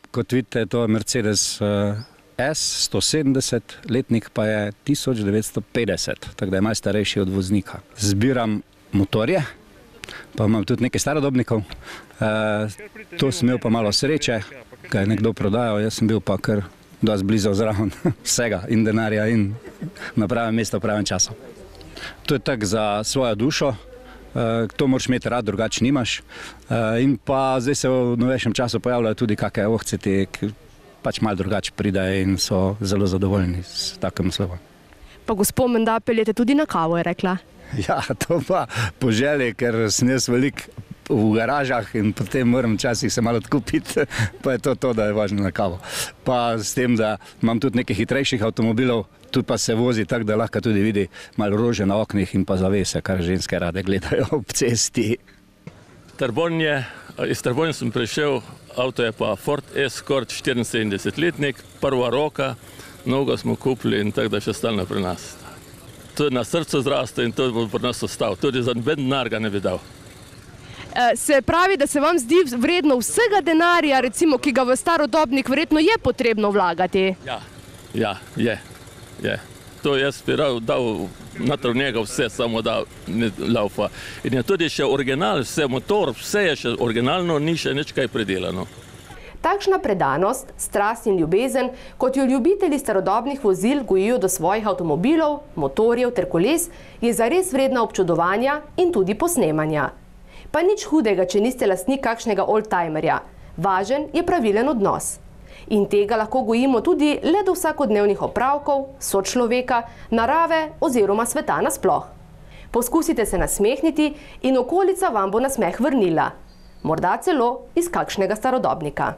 kot vidite, to je Mercedes S sto sedemdeset, letnik pa je tisoč devetsto petdeset, tako da je malo starejši od voznika. Zbiram motorje, pa imam tudi nekaj starodobnikov. To sem imel pa malo sreče, kaj je nekdo prodajal, jaz sem bil pa kar dosti blizu zraven vsega in denarja in na pravem mestu v pravem času. To je tako za svojo dušo, to moraš imeti rad, drugače nimaš. In pa zdaj se v novejšem času pojavljajo tudi kakšne ohceti, ki pač malo drugače pridejo in so zelo zadovoljni s takim slovom. Pa gospod menda peljete tudi na kavo, je rekla. Ja, to pa po želji, ker sem jaz veliko v garažah in potem moram včasih se malo odkupiti, pa je to to, da je važno na kavo. Pa s tem, da imam tudi nekaj hitrejših avtomobilov, tu pa se vozi tako, da lahko tudi vidi malo rože na oknih in pa zavese, kar ženske rade gledajo ob cesti. Trbonj je, iz Trbonj sem prišel, avto je pa Ford Escort štiriinsedemdesetletnik, prva roka, nogo smo kupili in tako da še stalno pri nas. To je na srcu zraste in to bo pri nas ostal, tudi za noben denar ga ne bi dal. Se pravi, da se vam zdi vredno vsega denarja, recimo, ki ga v starodobnik verjetno je potrebno vlagati? Ja, ja, je, je. To jaz bi dal natrv njega vse, samo da ne laufa. In je tudi še original, vse motor, vse je še originalno, ni še nič kaj predelano. Takšna predanost, strast in ljubezen, kot jo ljubitelji starodobnih vozil gojijo do svojih avtomobilov, motorjev ter koles, je zares vredna občudovanja in tudi posnemanja. Pa nič hudega, če niste lastnik kakšnega oldtimerja. Važen je pravilen odnos. In tega lahko gojimo tudi le do vsakodnevnih opravkov, sočloveka, narave oziroma sveta nasploh. Poskusite se nasmehniti in okolica vam bo nasmeh vrnila. Morda celo iz kakšnega starodobnika.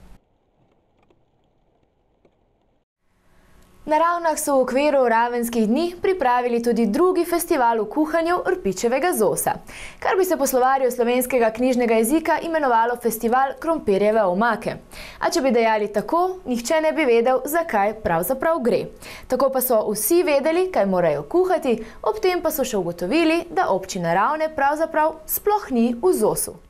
Na Ravnah so v okviru Ravenskih dni pripravili tudi drugi festival v kuhanju rpičevega zosa, kar bi se po slovarju slovenskega knjižnega jezika imenovalo festival krompirjeve omake. A če bi dejali tako, nihče ne bi vedel, zakaj pravzaprav gre. Tako pa so vsi vedeli, kaj morajo kuhati, ob tem pa so še ugotovili, da občina Ravne pravzaprav sploh ni v zosu.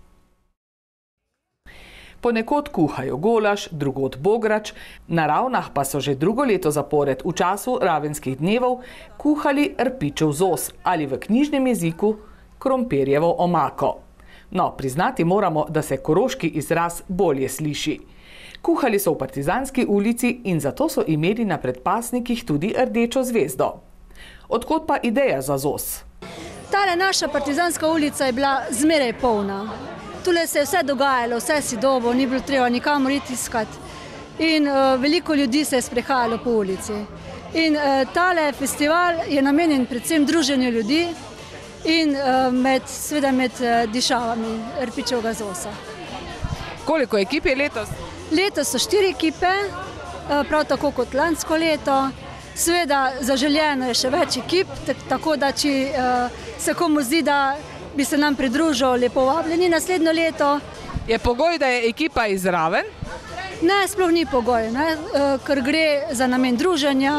Ponekod kuhajo golaž, drugod bograč, na Ravnah pa so že drugo leto zapored v času Ravenskih dnevov kuhali rpičev zos ali v knjižnem jeziku krompirjevo omako. No, priznati moramo, da se koroški izraz bolje sliši. Kuhali so v Partizanski ulici in zato so imeli na predpasnikih tudi rdečo zvezdo. Odkot pa ideja za zos? Tale naša Partizanska ulica je bila zmeraj polna. Tule se je vse dogajalo, vse si dobo, ni bilo treba nikamor iti iskati. In uh, veliko ljudi se je sprehajalo po ulici. In uh, tale festival je namenjen predvsem druženju ljudi in uh, med, seveda med uh, dišavami rpičevega zosa. Koliko ekip je letos? Letos so štiri ekipe, uh, prav tako kot lansko leto. Seveda zaželjeno je še več ekip, tako da če uh, se komu zdi, da bi se nam pridružil, lepo vabljeni naslednjo leto. Je pogoj, da je ekipa iz Raven? Ne, sploh ni pogoj, ne? Ker gre za namen druženja,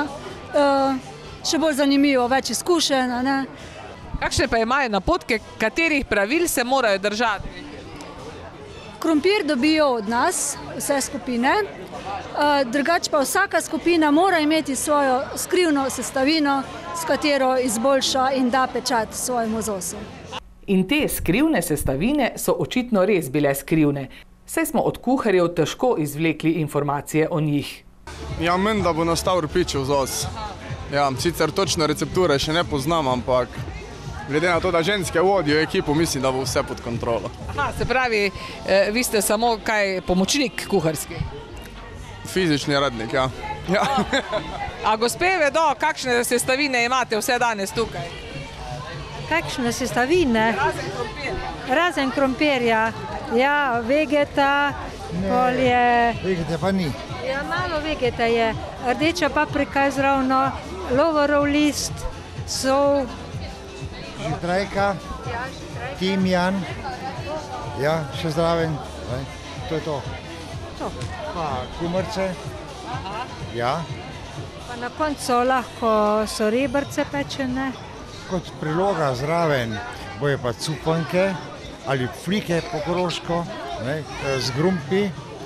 še bolj zanimivo, več izkušenj. Ne? Kakšne pa imajo napotke, katerih pravil se morajo držati? Krompir dobijo od nas, vse skupine, drugače pa vsaka skupina mora imeti svojo skrivno sestavino, s katero izboljša in da pečat svojemu zosu. In te skrivne sestavine so očitno res bile skrivne, saj smo od kuharjev težko izvlekli informacije o njih. Ja, menim, da bo nastal rpičev zos. Ja, sicer točno recepture še ne poznam, ampak glede na to, da ženske vodijo ekipo, mislim, da bo vse pod kontrolo. Aha, se pravi, vi ste samo kaj pomočnik kuharski? Fizični radnik, ja. ja. A gospe vedo, kakšne sestavine imate vse danes tukaj? Kakšne sestavine? Razen krompirja. Razen krompirja. Ja, vegeta, olje. Vegete pa ni. Ja, malo vegeta je. Rdeča paprika je zravno, lovorov list, sol. Žitrajka, timjan. Ja, še zraven. To je to. To. Pa kumrce. Ja. Pa na koncu lahko so rebrce pečene. Kot priloga zraven bojo pa cupanke ali flike po koroško, ne, z grumpi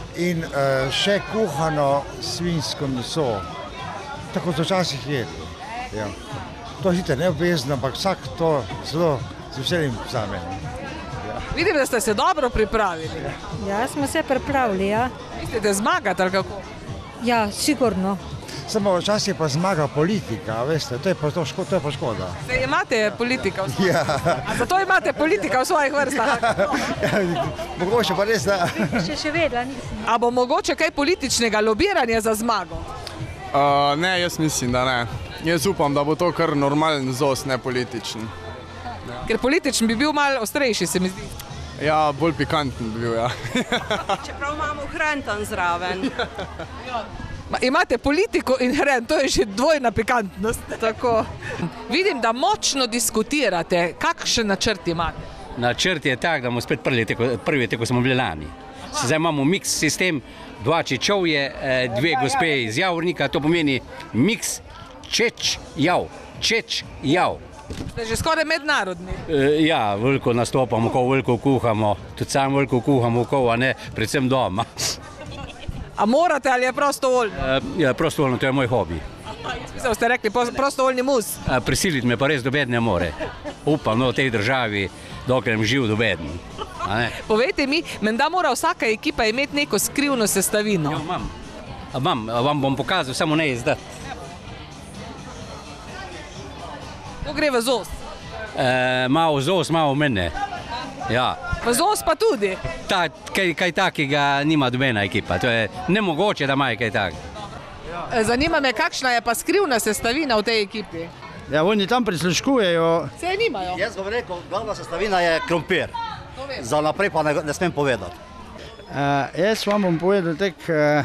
in uh, še kuhano svinjsko meso. Tako so včasih jedli. Ja. To je neobvezno, ampak vsak to zelo z veseljem vzame. Ja. Vidim, da ste se dobro pripravili. Ja, smo se pripravili, ja. Mislite zmagati ali kako? Ja, sigurno. Samo včasih pa zmaga politika, veste, to je pa, to ško, to je pa škoda. Ste imate politika v svojih ja. A zato imate politika v svojih vrstah? ja, mogoče pa res, da... Še še vedela nisem. A bo mogoče kaj političnega lobiranja za zmago? Uh, ne, jaz mislim, da ne. Jaz upam, da bo to kar normalen ZOS, ne političen. Ja. Ker političen bi bil malo ostrejši, se mi zdi. Ja, bolj pikanten bi bil, ja. Čeprav imamo hren tam zraven. ja. Imate politiko in hren, to je že dvojna pikantnost. Tako. Vidim, da močno diskutirate. Kakšen načrt imate? Načrt je tak, da bomo spet prvi, tako, prvi, tako smo bili lani. Zdaj imamo miks sistem, dva Čečovje, dve gospe iz Javornika, to pomeni miks Čeč-Jav. Čeč-Jav. Ste že skoraj mednarodni. E, ja, veliko nastopamo, ko veliko kuhamo, tudi sam veliko kuhamo, ko, a ne, predvsem doma. A morate ali je prostovoljno? E, ja, prostovoljno, to je moj hobi. Mislim, ste rekli prostovoljni mus. E, prisiliti me pa res dobeden ne more. Upam, no, v tej državi, dokler živ dobeden. Povejte mi, menda mora vsaka ekipa imeti neko skrivno sestavino. Ja, imam. Imam, vam bom pokazal, samo ne izdati. To gre v ZOS? E, malo v ZOS, malo v mene. Ja. V ZOS pa tudi? Ta, kaj, kaj takega nima dobena ekipa, to je nemogoče, da imajo kaj takega. Zanima me, kakšna je pa skrivna sestavina v tej ekipi? Ja, oni tam prisluškujejo. Se nimajo? Jaz bom rekel, glavna sestavina je krompir. Za naprej pa ne, ne smem povedati. Uh, jaz vam bom povedal tek, uh,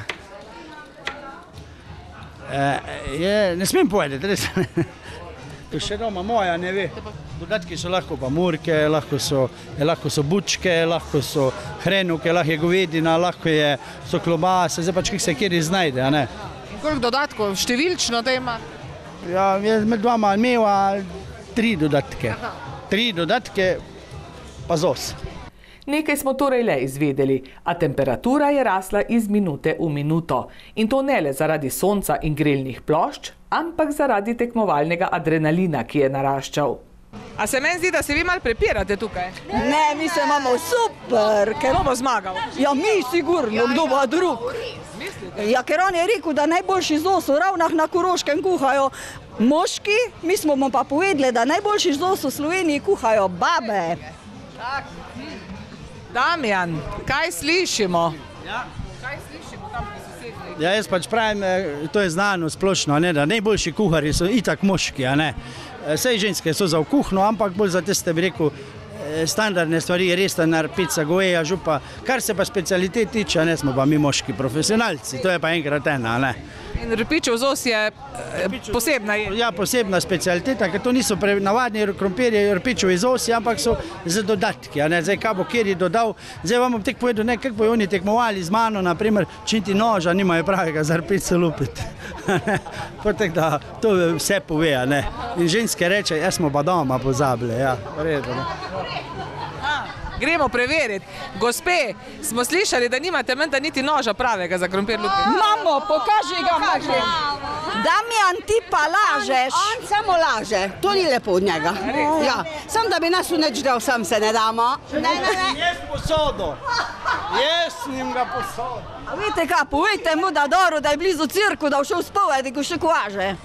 uh, je, ne smem povedati, res. To še doma moja ne ve. Dodatki so lahko pa murke, lahko so, lahko so bučke, lahko so hrenuke, lahko je govedina, lahko je, so klobase, zdaj pač kak se kjer znajde, a ne. In koliko dodatkov, številčno da ima? Ja, jaz med dvama imela tri dodatke. Aha. Tri dodatke pa ZOS. Nekaj smo torej le izvedeli, a temperatura je rasla iz minute v minuto. In to ne le zaradi sonca in grelnih plošč, ampak zaradi tekmovalnega adrenalina, ki je naraščal. A se meni zdi, da se vi malo prepirate tukaj? Ne, mi se imamo super. Ker... Kdo bo zmagal? Ja, mi sigurno, kdo bo drug. Ja, ker on je rekel, da najboljši ZOS v Ravnah na Koroškem kuhajo moški, mi smo mu pa povedali, da najboljši ZOS v Sloveniji kuhajo babe. Damjan, kaj slišimo? Ja. Kaj slišimo tam pri sosednji? Ja, jaz pač pravim, to je znano splošno, ne, da najboljši kuharji so itak moški, a ne. Sej ženske so za v kuhno, ampak bolj za tiste, bi rekel, standardne stvari, restanar, pizza, goveja, župa. Kar se pa specialitet tiče, ne smo pa mi moški profesionalci, to je pa enkrat ena, ne. In Repičev ZOS je posebna? Ja, posebna specialiteta, ker to niso navadni krompirji, Repičevi ZOS, ampak so z dodatki, a ne, zdaj kaj bo kjer je dodal, zdaj vam bom tek povedal, ne, kako bo oni tekmovali z mano, naprimer, činti noža, nimajo pravega za Repico lupiti. Potek da, to vse pove, a ne. In ženske reče, jaz smo pa doma pozabili, ja, redo, ne. Gremo preveriti. Gospe, smo slišali, da nimate menda niti noža pravega za krompir lupiti. Mamo, pokaži ga, pokaži. Damjan, ti pa lažeš. On samo laže, to ni lepo od njega. Ja, sam da bi nas v neč del, sam se ne damo. Ne, ne, ne. Jaz posodo. Jaz njim ga posodo. A vidite kaj, povejte mu, da dobro, da je blizu cirku, da všel spovedi, ko še kovaže.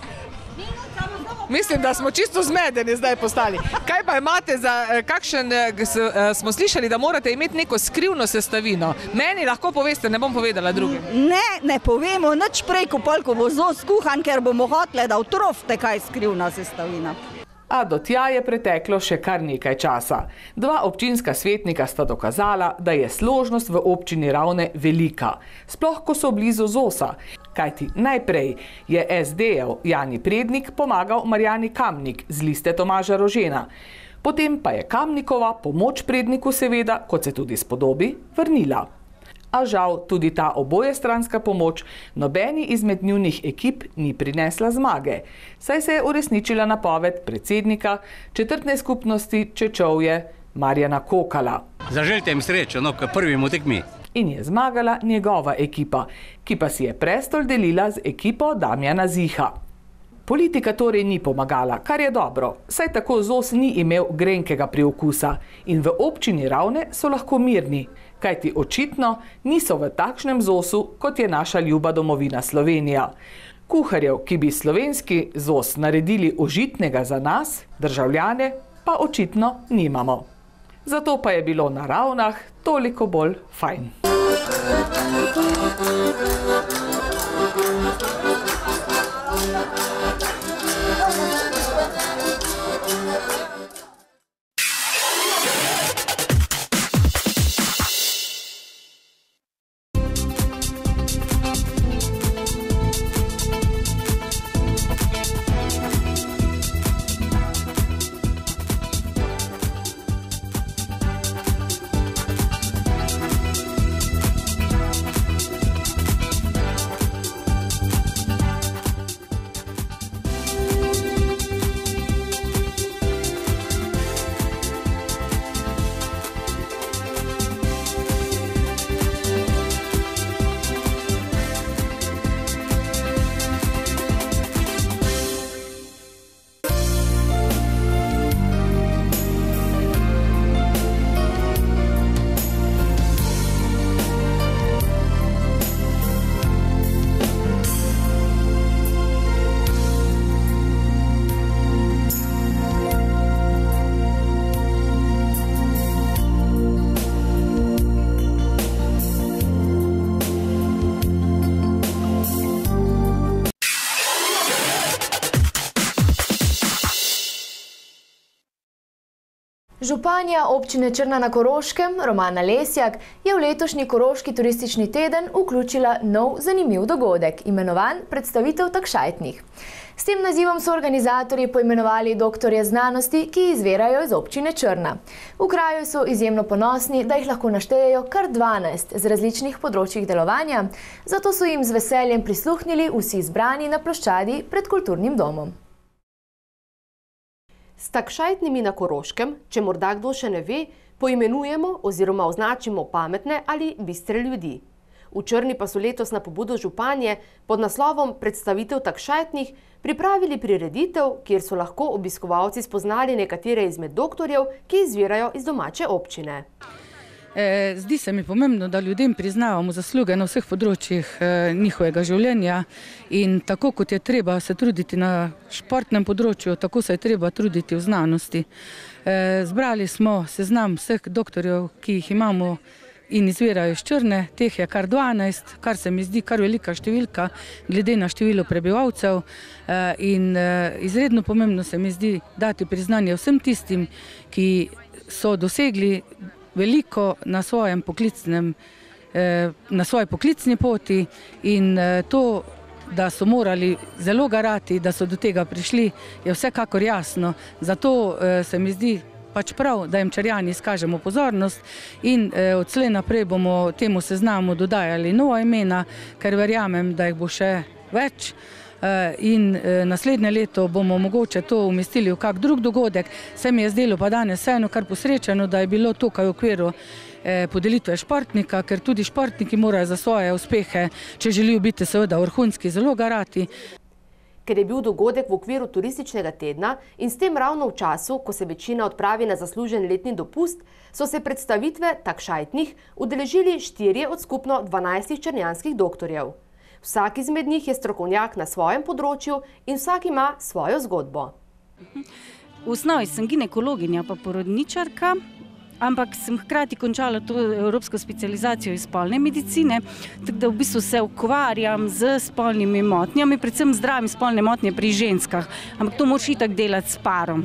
Mislim, da smo čisto zmedeni zdaj postali. Kaj pa imate za kakšen, smo slišali, da morate imeti neko skrivno sestavino. Meni lahko poveste, ne bom povedala drugim. Ne, ne povemo, nič prej, ko polko bo ZOS kuhan, ker bomo hoteli, da utrofte kaj skrivna sestavina. A do tja je preteklo še kar nekaj časa. Dva občinska svetnika sta dokazala, da je složnost v občini Ravne velika, sploh ko so blizu ZOS-a. Kajti najprej je es de-jev Jani Prednik pomagal Marjani Kamnik z liste Tomaža Rožena. Potem pa je Kamnikova pomoč Predniku seveda, kot se tudi spodobi, vrnila. A žal tudi ta obojestranska pomoč nobeni izmed njunih ekip ni prinesla zmage, saj se je uresničila napoved predsednika četrtne skupnosti Čečovje Marjana Kokala. Zaželite jim srečo, no, k prvim v tekmi. In je zmagala njegova ekipa, ki pa si je prestol delila z ekipo Damjana Ziha. Politika torej ni pomagala, kar je dobro, saj tako Z O S ni imel grenkega priokusa in v občini Ravne so lahko mirni, kajti očitno niso v takšnem Z O S-u, kot je naša ljuba domovina Slovenija. Kuharjev, ki bi slovenski Z O S naredili užitnega za nas, državljane, pa očitno nimamo. Zato pa je bilo na Ravnah toliko bolj fajn. Županja občine Črna na Koroškem, Romana Lesjak, je v letošnji Koroški turistični teden vključila nov zanimiv dogodek, imenovan predstavitev takšajtnih. S tem nazivom so organizatorji poimenovali doktorje znanosti, ki izvirajo iz občine Črna. V kraju so izjemno ponosni, da jih lahko naštejejo kar dvanajst z različnih področjih delovanja, zato so jim z veseljem prisluhnili vsi zbrani na ploščadi pred kulturnim domom. S takšajtnimi na Koroškem, če morda kdo še ne ve, poimenujemo oziroma označimo pametne ali bistre ljudi. V Črni pa so letos na pobudo županje pod naslovom Predstavitev takšajtnih pripravili prireditev, kjer so lahko obiskovalci spoznali nekatere izmed doktorjev, ki izvirajo iz domače občine. Zdi se mi pomembno, da ljudem priznavamo zasluge na vseh področjih njihovega življenja in tako kot je treba se truditi na športnem področju, tako se je treba truditi v znanosti. Zbrali smo seznam vseh doktorjev, ki jih imamo in izvirajo iz Črne, teh je kar dvanajst, kar se mi zdi kar velika številka glede na število prebivalcev in izredno pomembno se mi zdi dati priznanje vsem tistim, ki so dosegli veliko na svojem poklicnem, na svoji poklicni poti in to, da so morali zelo garati, da so do tega prišli, je vsekakor jasno. Zato se mi zdi pač prav, da jim Črjani izkažemo pozornost in odslej naprej bomo temu seznamu dodajali nova imena, ker verjamem, da jih bo še več. In naslednje leto bomo mogoče to umestili v kak drug dogodek. Se mi je zdelo pa danes vseeno kar posrečeno, da je bilo tukaj v okviru podelitve športnika, ker tudi športniki morajo za svoje uspehe, če želijo biti seveda vrhunski, zelo garati. Ker je bil dogodek v okviru turističnega tedna in s tem ravno v času, ko se večina odpravi na zaslužen letni dopust, so se predstavitve takšajtnih udeležili štirje od skupno dvanajstih črnjanskih doktorjev. Vsak izmed njih je strokovnjak na svojem področju in vsak ima svojo zgodbo. V osnovi sem ginekologinja pa porodničarka, ampak sem hkrati končala to evropsko specializacijo iz spolne medicine, tako da v bistvu se ukvarjam z spolnimi motnjami, predvsem zdravim spolne motnje pri ženskah, ampak to moraš itak delati s parom.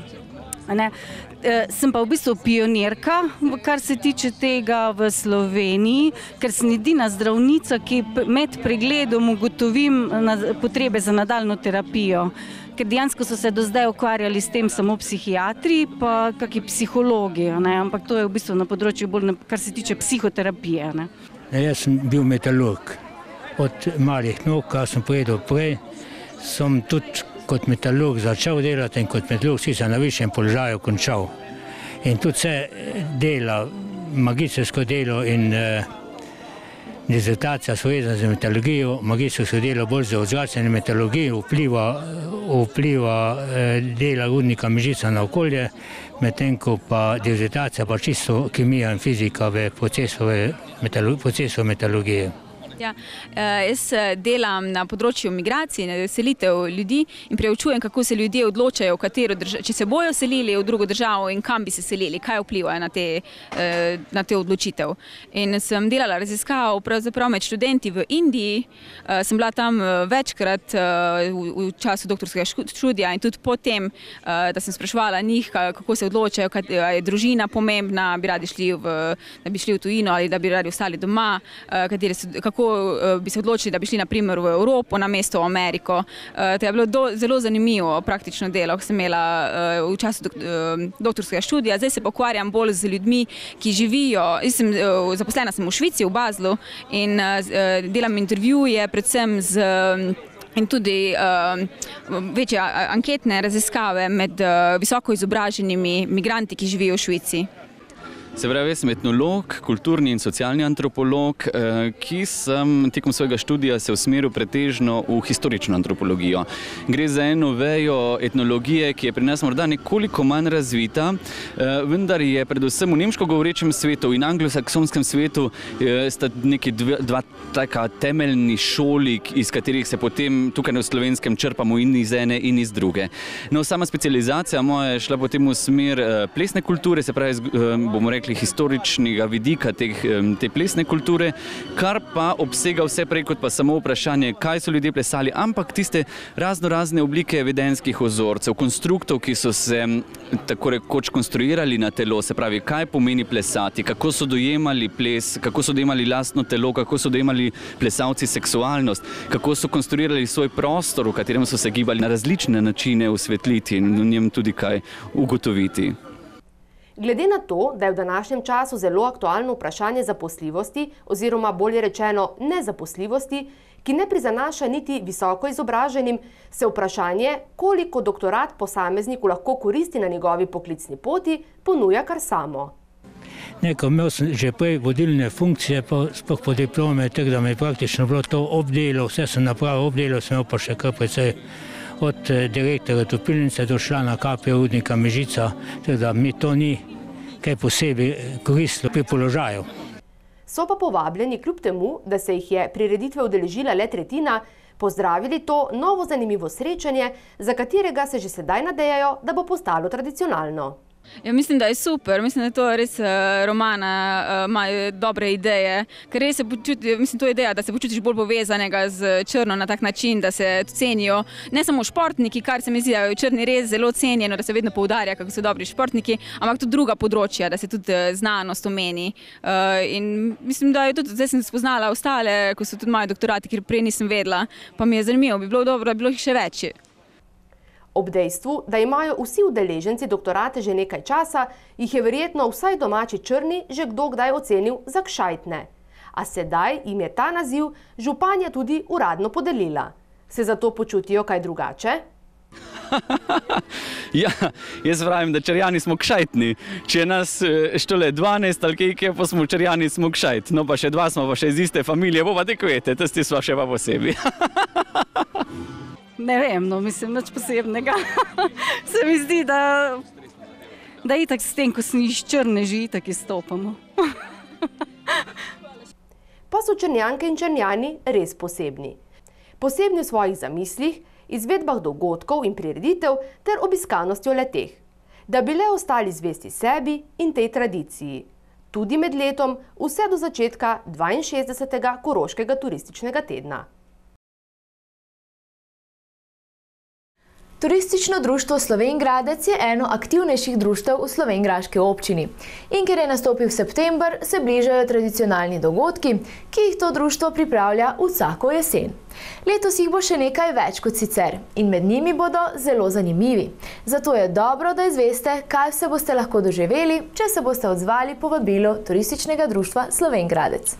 Sem pa v bistvu pionirka, kar se tiče tega v Sloveniji, ker sem edina zdravnica, ki med pregledom ugotovim potrebe za nadaljno terapijo. Ker dejansko so se do zdaj ukvarjali s tem samo psihiatri, pa kakšni psihologi, ampak to je v bistvu na področju bolj, kar se tiče psihoterapije. Jaz sem bil metalurg. Od malih nog, kar sem povedal prej, sem tudi kot metalurg začel delati in kot metalurg sicer na višjem položaju končal. In tudi se dela, magistersko delo in dizertacija povezana z meteorologijo, magistrsko delo bolj za ozračne meteorologije, vpliva, vpliva dela rudnika Mežica na okolje, medtem ko pa dizertacija pa čisto kemija in fizika v procesu, v procesu meteorologije. Ja, jaz delam na področju migracij, selitev ljudi in preučujem, kako se ljudje odločajo, če se bojo selili v drugo državo in kam bi se selili, kaj vplivajo na te, na te odločitev. In sem delala raziskav pravzaprav med študenti v Indiji, sem bila tam večkrat v času doktorskega študija in tudi potem, da sem spraševala njih, kako se odločajo, je družina pomembna, bi radi šli v, da bi šli v tujino ali da bi radi ostali doma, katere so, kako bi se odločili, da bi šli na primer v Evropo na mesto v Ameriko. To je bilo do, zelo zanimivo praktično delo, ko sem imela uh, v času dok, uh, doktorskega študija. Zdaj se pokvarjam bolj z ljudmi, ki živijo. Jaz sem, uh, zaposlena sem v Švici, v Baslu in uh, delam intervjuje predvsem z in tudi uh, večje anketne raziskave med uh, visoko izobraženimi migranti, ki živijo v Švici. Se pravi, jaz sem etnolog, kulturni in socialni antropolog, ki sem tekom svojega študija se usmeril pretežno v historično antropologijo. Gre za eno vejo etnologije, ki je pri nas morda nekoliko manj razvita, vendar je predvsem v nemško govorečem svetu in anglosaksonskem svetu sta neki dva, dva taka temeljni šoli, iz katerih se potem tukaj na slovenskem črpamo in iz ene in iz druge. No, sama specializacija moja je šla potem v smer plesne kulture, se pravi, bomo rekli, historičnega vidika te, te plesne kulture, kar pa obsega vse prej kot pa samo vprašanje, kaj so ljudje plesali, ampak tiste razno razne oblike evidenskih ozorcev, konstruktov, ki so se tako rekoč konstruirali na telo, se pravi, kaj pomeni plesati, kako so dojemali ples, kako so dojemali lastno telo, kako so dojemali plesalci seksualnost, kako so konstruirali svoj prostor, v katerem so se gibali na različne načine osvetliti in v njem tudi kaj ugotoviti. Glede na to, da je v današnjem času zelo aktualno vprašanje zaposljivosti oziroma bolje rečeno nezaposljivosti, ki ne prizanaša niti visoko izobraženim, se vprašanje, koliko doktorat posamezniku lahko koristi na njegovi poklicni poti, ponuja kar samo. Neko, imel sem že prej vodilne funkcije, pa sploh po diplome, tako da mi je praktično bilo to obdelo, vse sem napravil, obdelo sem imel pa še kar precej od direktora topilnice do člana K P rudnika Mežica, tako da mi to ni kaj posebej koristilo pri položaju. So pa povabljeni kljub temu, da se jih je prireditve udeležila le tretjina, pozdravili to novo zanimivo srečanje, za katerega se že sedaj nadejajo, da bo postalo tradicionalno. Ja, mislim, da je super, mislim, da je to res uh, Romana uh, ima dobre ideje, ker res se počuti, mislim, to je ideja, da se počutiš bolj povezanega z Črno na tak način, da se cenijo ne samo športniki, kar se mi zdi, da je v Črni res zelo cenjeno, da se vedno poudarja, kako so dobri športniki, ampak tudi druga področja, da se tudi znanost omeni. Uh, in mislim, da je tudi, zdaj sem spoznala ostale, ko so tudi moji doktorati, ker prej nisem vedela, pa mi je zanimivo, bi bilo dobro, da bi bilo jih še več. Ob dejstvu, da imajo vsi udeleženci doktorate že nekaj časa, jih je verjetno vsaj domači Črni že kdo kdaj ocenil za kšajtne. A sedaj jim je ta naziv županja tudi uradno podelila. Se zato počutijo kaj drugače? Ja, jaz pravim, da Črjani smo kšajtni. Če nas štole dvanajst ali kaj, pa smo Črjani smo kšajt. No pa še dva smo pa še iz iste familije, bo pa tekujete, tisti smo še pa posebej. Ne vem, no, mislim, nič posebnega. Se mi zdi, da, da itak s tem, ko sem iz Črne, že itak izstopamo. Pa so Črnjanke in Črnjani res posebni. Posebni v svojih zamislih, izvedbah dogodkov in prireditev ter obiskanostjo leteh, da bi le ostali zvesti sebi in tej tradiciji. Tudi med letom, vse do začetka dvainšestdesetega Koroškega turističnega tedna. Turistično društvo Slovenj Gradec je eno aktivnejših društev v slovenjgraški občini. In ker je nastopil september, se bližajo tradicionalni dogodki, ki jih to društvo pripravlja vsako jesen. Letos jih bo še nekaj več kot sicer in med njimi bodo zelo zanimivi. Zato je dobro, da izveste, kaj se boste lahko doživeli, če se boste odzvali povabilu Turističnega društva Slovenj Gradec.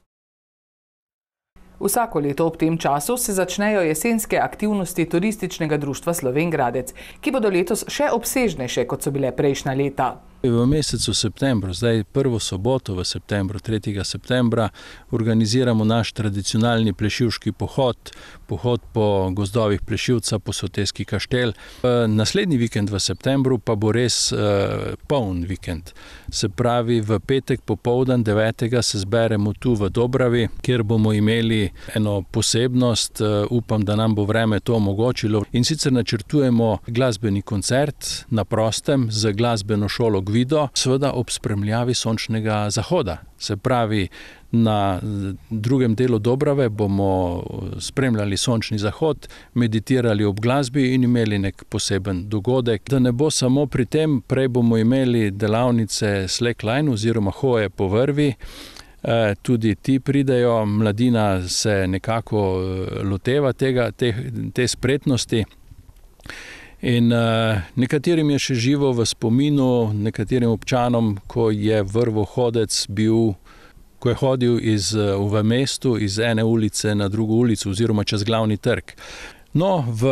Vsako leto ob tem času se začnejo jesenske aktivnosti Turističnega društva Slovenj Gradec, ki bodo letos še obsežnejše, kot so bile prejšnja leta. V mesecu septembru, zdaj prvo soboto v septembru, tretjega septembra, organiziramo naš tradicionalni plešivški pohod, pohod po gozdovih Plešivca, po Soteski kaštel. Naslednji vikend v septembru pa bo res uh, poln vikend. Se pravi, v petek popoldan devetega se zberemo tu v Dobravi, kjer bomo imeli eno posebnost, uh, upam, da nam bo vreme to omogočilo. In sicer načrtujemo glasbeni koncert na prostem z glasbeno šolo Gvido, seveda ob spremljavi sončnega zahoda. Se pravi, na drugem delu Dobrave bomo spremljali sončni zahod, meditirali ob glasbi in imeli nek poseben dogodek. Da ne bo samo pri tem, prej bomo imeli delavnice slackline oziroma hoje po vrvi. Tudi ti pridejo, mladina se nekako loteva tega, te, te spretnosti. In uh, nekaterim je še živo v spominu, nekaterim občanom, ko je vrvohodec bil, ko je hodil iz, v mestu iz ene ulice na drugo ulico oziroma čez glavni trg. No, v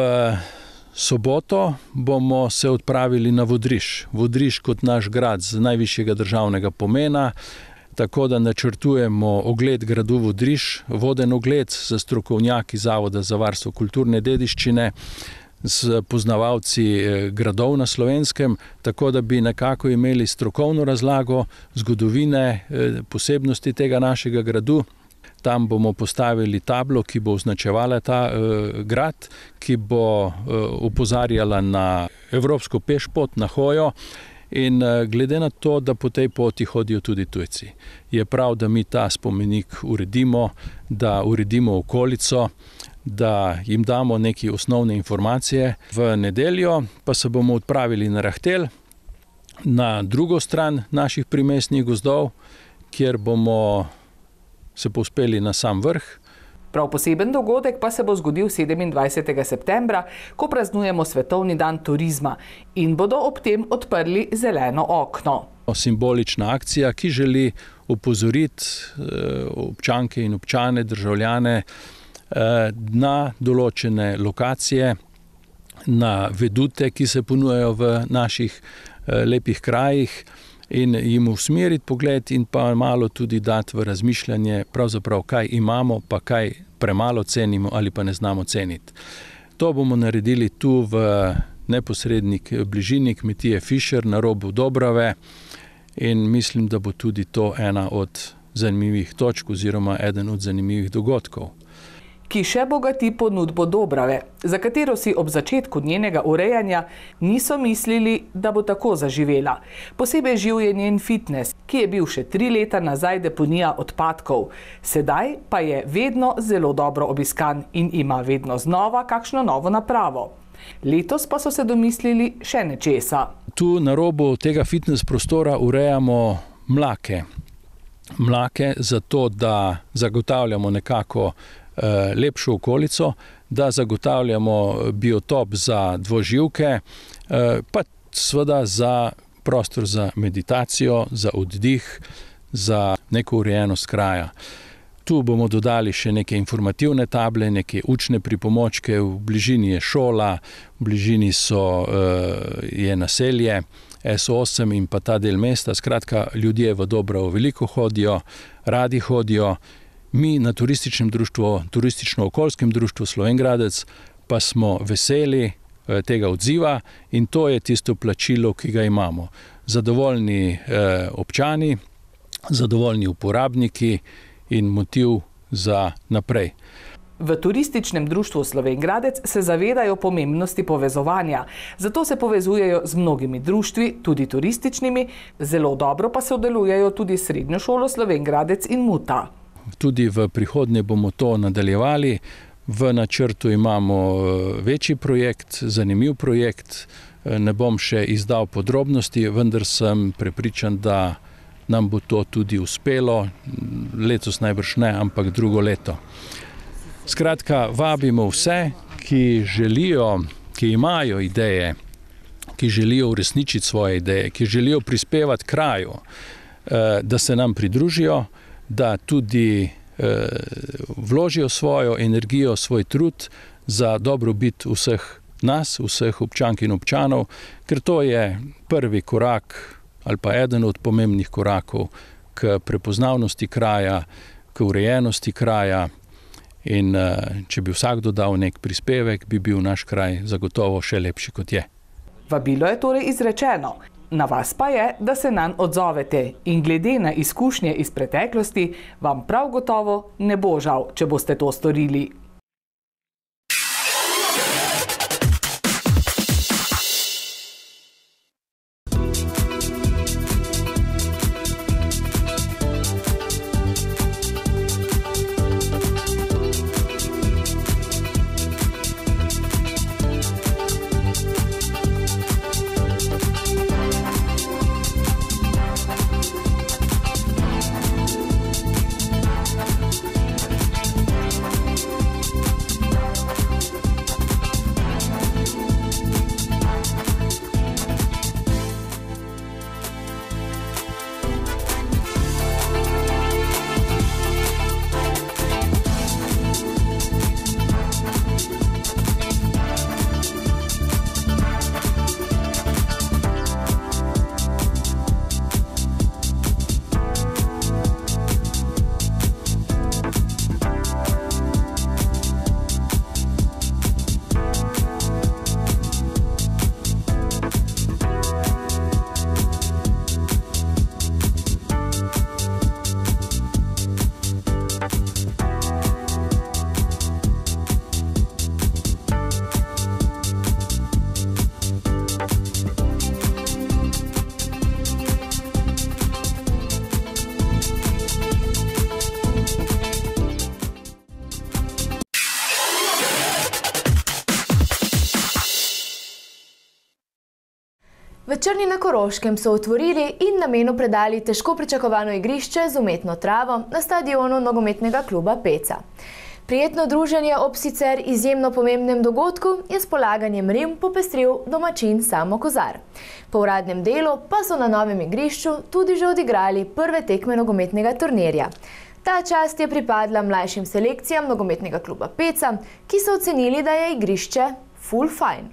soboto bomo se odpravili na Vodriž. Vodriž kot naš grad z najvišjega državnega pomena, tako da načrtujemo ogled gradu Vodriž, voden ogled za strokovnjaki Zavoda za varstvo kulturne dediščine, z poznavalci gradov na Slovenskem, tako da bi nekako imeli strokovno razlago zgodovine, posebnosti tega našega gradu. Tam bomo postavili tablo, ki bo označevala ta eh, grad, ki bo eh, opozarjala na evropsko pešpot, na hojo. In glede na to, da po tej poti hodijo tudi tujci, je prav, da mi ta spomenik uredimo, da uredimo okolico, da jim damo neke osnovne informacije. V nedeljo pa se bomo odpravili na Rahtel, na drugo stran naših primestnih gozdov, kjer bomo se povzpeli na sam vrh. Prav poseben dogodek pa se bo zgodil sedemindvajsetega septembra, ko praznujemo Svetovni dan turizma in bodo ob tem odprli zeleno okno. Simbolična akcija, ki želi opozoriti občanke in občane, državljane na določene lokacije, na vedute, ki se ponujajo v naših lepih krajih, in jim usmeriti pogled in pa malo tudi dati v razmišljanje, pravzaprav kaj imamo, pa kaj premalo cenimo ali pa ne znamo ceniti. To bomo naredili tu v neposredni bližini kmetije Fišer na robu Dobrave in mislim, da bo tudi to ena od zanimivih točk oziroma eden od zanimivih dogodkov, ki še bogati ponudbo Dobrave, za katero si ob začetku njenega urejanja niso mislili, da bo tako zaživela. Posebej živ je njen fitness, ki je bil še tri leta nazaj deponija odpadkov. Sedaj pa je vedno zelo dobro obiskan in ima vedno znova kakšno novo napravo. Letos pa so se domislili še nečesa. Tu na robu tega fitness prostora urejamo mlake. Mlake zato, da zagotavljamo nekako lepšo okolico, da zagotavljamo biotop za dvoživke, pa seveda za prostor za meditacijo, za oddih, za neko urejenost kraja. Tu bomo dodali še neke informativne table, neke učne pripomočke, v bližini je šola, v bližini so, je naselje S osem in pa ta del mesta. Skratka, ljudje v Dobravo veliko hodijo, radi hodijo. Mi na turističnem društvu, turistično-okoljskem društvu Slovengradec pa smo veseli tega odziva in to je tisto plačilo, ki ga imamo. Zadovoljni eh, občani, zadovoljni uporabniki in motiv za naprej. V turističnem društvu Slovengradec se zavedajo pomembnosti povezovanja, zato se povezujejo z mnogimi društvi, tudi turističnimi, zelo dobro pa sodelujejo tudi s Srednjo šolo Slovengradec in Muta. Tudi v prihodnje bomo to nadaljevali. V načrtu imamo večji projekt, zanimiv projekt. Ne bom še izdal podrobnosti, vendar sem prepričan, da nam bo to tudi uspelo. Letos najbrž ne, ampak drugo leto. Skratka, vabimo vse, ki želijo, ki imajo ideje, ki želijo uresničiti svoje ideje, ki želijo prispevati kraju, da se nam pridružijo, da tudi eh, vložijo svojo energijo, svoj trud za dobrobit vseh nas, vseh občank in občanov, ker to je prvi korak ali pa eden od pomembnih korakov k prepoznavnosti kraja, k urejenosti kraja. In če bi vsakdo dal nek prispevek, bi bil naš kraj zagotovo še lepši, kot je. Vabilo je torej izrečeno. Na vas pa je, da se nanj odzovete in glede na izkušnje iz preteklosti vam prav gotovo ne bo žal, če boste to storili. V Črni na Koroškem so otvorili in namenu predali težko pričakovano igrišče z umetno travo na stadionu nogometnega kluba Peca. Prijetno druženje ob sicer izjemno pomembnem dogodku je s polaganjem rim popestril domačin Samo Kozar. Po uradnem delu pa so na novem igrišču tudi že odigrali prve tekme nogometnega turnirja. Ta čast je pripadla mlajšim selekcijam nogometnega kluba Peca, ki so ocenili, da je igrišče full fajn.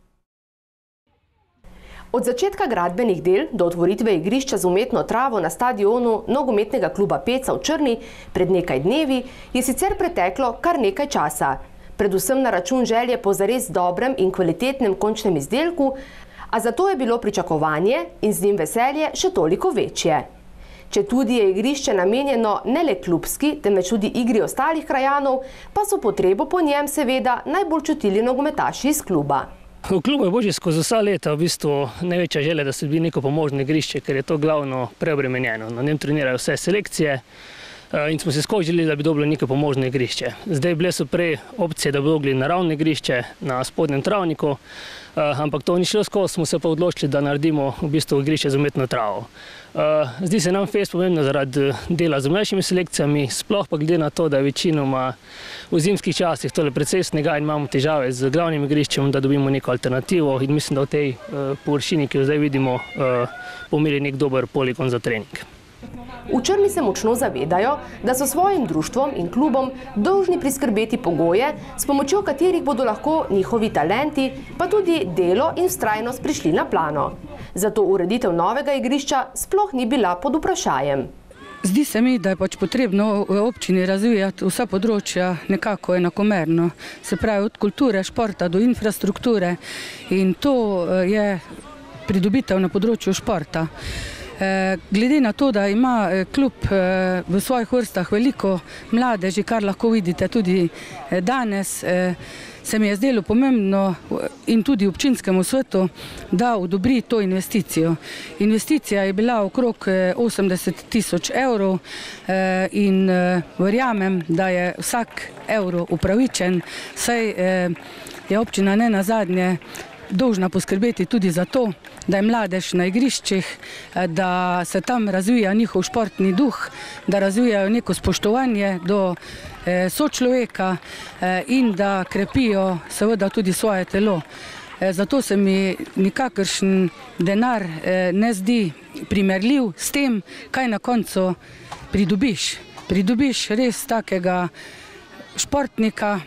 Od začetka gradbenih del do otvoritve igrišča z umetno travo na stadionu nogometnega kluba Peca v Črni pred nekaj dnevi je sicer preteklo kar nekaj časa, predvsem na račun želje po zares dobrem in kvalitetnem končnem izdelku, a zato je bilo pričakovanje in z njim veselje še toliko večje. Četudi je igrišče namenjeno ne le klubski, temveč tudi igri ostalih krajanov, pa so potrebo po njem seveda najbolj čutili nogometaši iz kluba. V klubu je bo že skozi vsa leta v bistvu največja želja, da se dobi neko pomožno igrišče, ker je to glavno preobremenjeno. Na njem trenirajo vse selekcije in smo se skozi želeli, da bi dobili neko pomožno igrišče. Zdaj bile so prej opcije, da bi dobili naravno igrišče na spodnjem travniku, ampak to ni šlo skozi, smo se pa odločili, da naredimo v bistvu igrišče z umetno travo. Zdi se nam fest pomembno zaradi dela z mlajšimi selekcijami, sploh pa glede na to, da je večinoma v zimskih časih tole precej snega in imamo težave z glavnim igriščem, da dobimo neko alternativo in mislim, da v tej površini, ki jo zdaj vidimo, bomo imeli nek dober poligon za trening. V Črni se močno zavedajo, da so svojim društvom in klubom dolžni priskrbeti pogoje, s pomočjo katerih bodo lahko njihovi talenti, pa tudi delo in vztrajnost prišli na plano. Zato ureditev novega igrišča sploh ni bila pod vprašajem. Zdi se mi, da je pač potrebno v občini razvijati vsa področja nekako enakomerno. Se pravi, od kulture, športa do infrastrukture in to je pridobitev na področju športa. Glede na to, da ima klub v svojih vrstah veliko mladeži, kar lahko vidite tudi danes, se mi je zdelo pomembno in tudi občinskemu svetu, da odobri to investicijo. Investicija je bila okrog osemdeset tisoč evrov in verjamem, da je vsak evro upravičen, saj je občina ne nazadnje dolžna poskrbeti tudi za to, da je mladež na igriščih, da se tam razvija njihov športni duh, da razvijajo neko spoštovanje do sočloveka in da krepijo seveda tudi svoje telo. Zato se mi nikakršen denar ne zdi primerljiv s tem, kaj na koncu pridobiš. Pridobiš res takega športnika,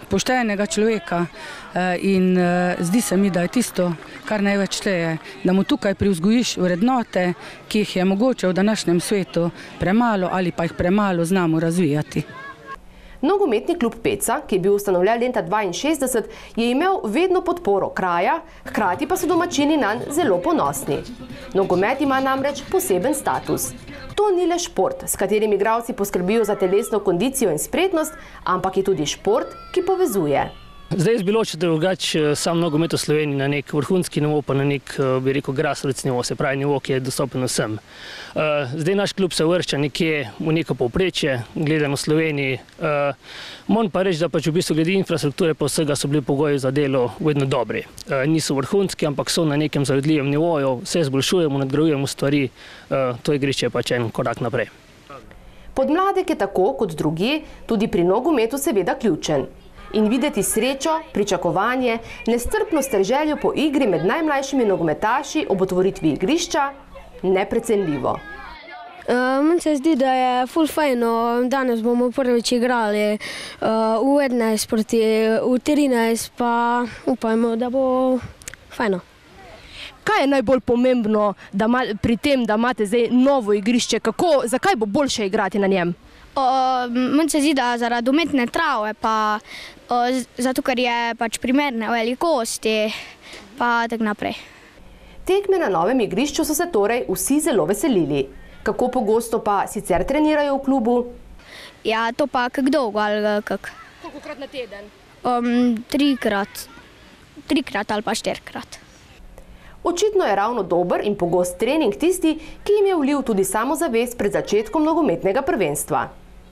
poštenega človeka in zdi se mi, da je tisto, kar največ šteje, da mu tukaj privzgojiš vrednote, ki jih je mogoče v današnjem svetu premalo ali pa jih premalo znamo razvijati. Nogometni klub Peca, ki je bil ustanovljen leta dvainšestdeset, je imel vedno podporo kraja, hkrati pa so domačini nanj zelo ponosni. Nogomet ima namreč poseben status. To ni le šport, s katerim igralci poskrbijo za telesno kondicijo in spretnost, ampak je tudi šport, ki povezuje. Zdaj jaz bi ločil drugač sam nogomet v Sloveniji na nek vrhunski nivo, pa na nek, bi rekel, grassroots nivo, se pravi nivo, ki je dostopen vsem. Zdaj naš klub se uvršča nekje v neko povprečje, gledano v Sloveniji. Moram pa reči, da pač v bistvu glede infrastrukture pa vsega so bili pogoji za delo vedno dobri. Niso vrhunski, ampak so na nekem zavidljivem nivoju, vse zboljšujemo, nadgrajujemo stvari, to igrišče je pač en korak naprej. Podmladek je tako kot drugi, tudi pri nogometu seveda ključen. In videti srečo, pričakovanje, nestrpnost ter željo po igri med najmlajšimi nogometaši ob otvoritvi igrišča neprecenljivo. Meni se zdi, da je ful fajno, danes bomo prvič igrali v ednajst proti v trinajst, pa upajmo, da bo fajno. Kaj je najbolj pomembno pri tem, da imate zdaj novo igrišče? Zakaj bo boljše igrati na njem? Meni se zdi, da zaradi umetne trave, pa zato, ker je pač primerne velikosti, pa tako naprej. Tekme na novem igrišču so se torej vsi zelo veselili. Kako pogosto pa sicer trenirajo v klubu? Ja, to pa kak dolgo ali kak. Kolikokrat na teden? Trikrat. Trikrat ali pa štirikrat. Očitno je ravno dober in pogost trening tisti, ki jim je vlil tudi samozavest pred začetkom nogometnega prvenstva.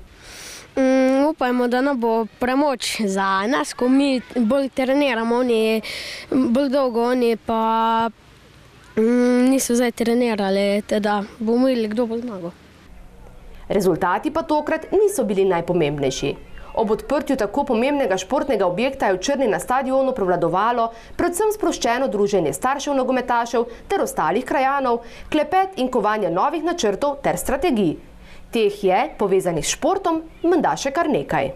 Um, upajmo, da ne bo premoč za nas, ko mi bolj treniramo, oni bolj dolgo, oni pa um, niso zdaj trenirali, teda bomo videli, kdo bo zmagal. Rezultati pa tokrat niso bili najpomembnejši. Ob odprtju tako pomembnega športnega objekta je v Črni na stadionu prevladovalo predvsem sproščeno druženje staršev nogometašev ter ostalih krajanov, klepet in kovanje novih načrtov ter strategij. Teh je, povezanih s športom, menda še kar nekaj.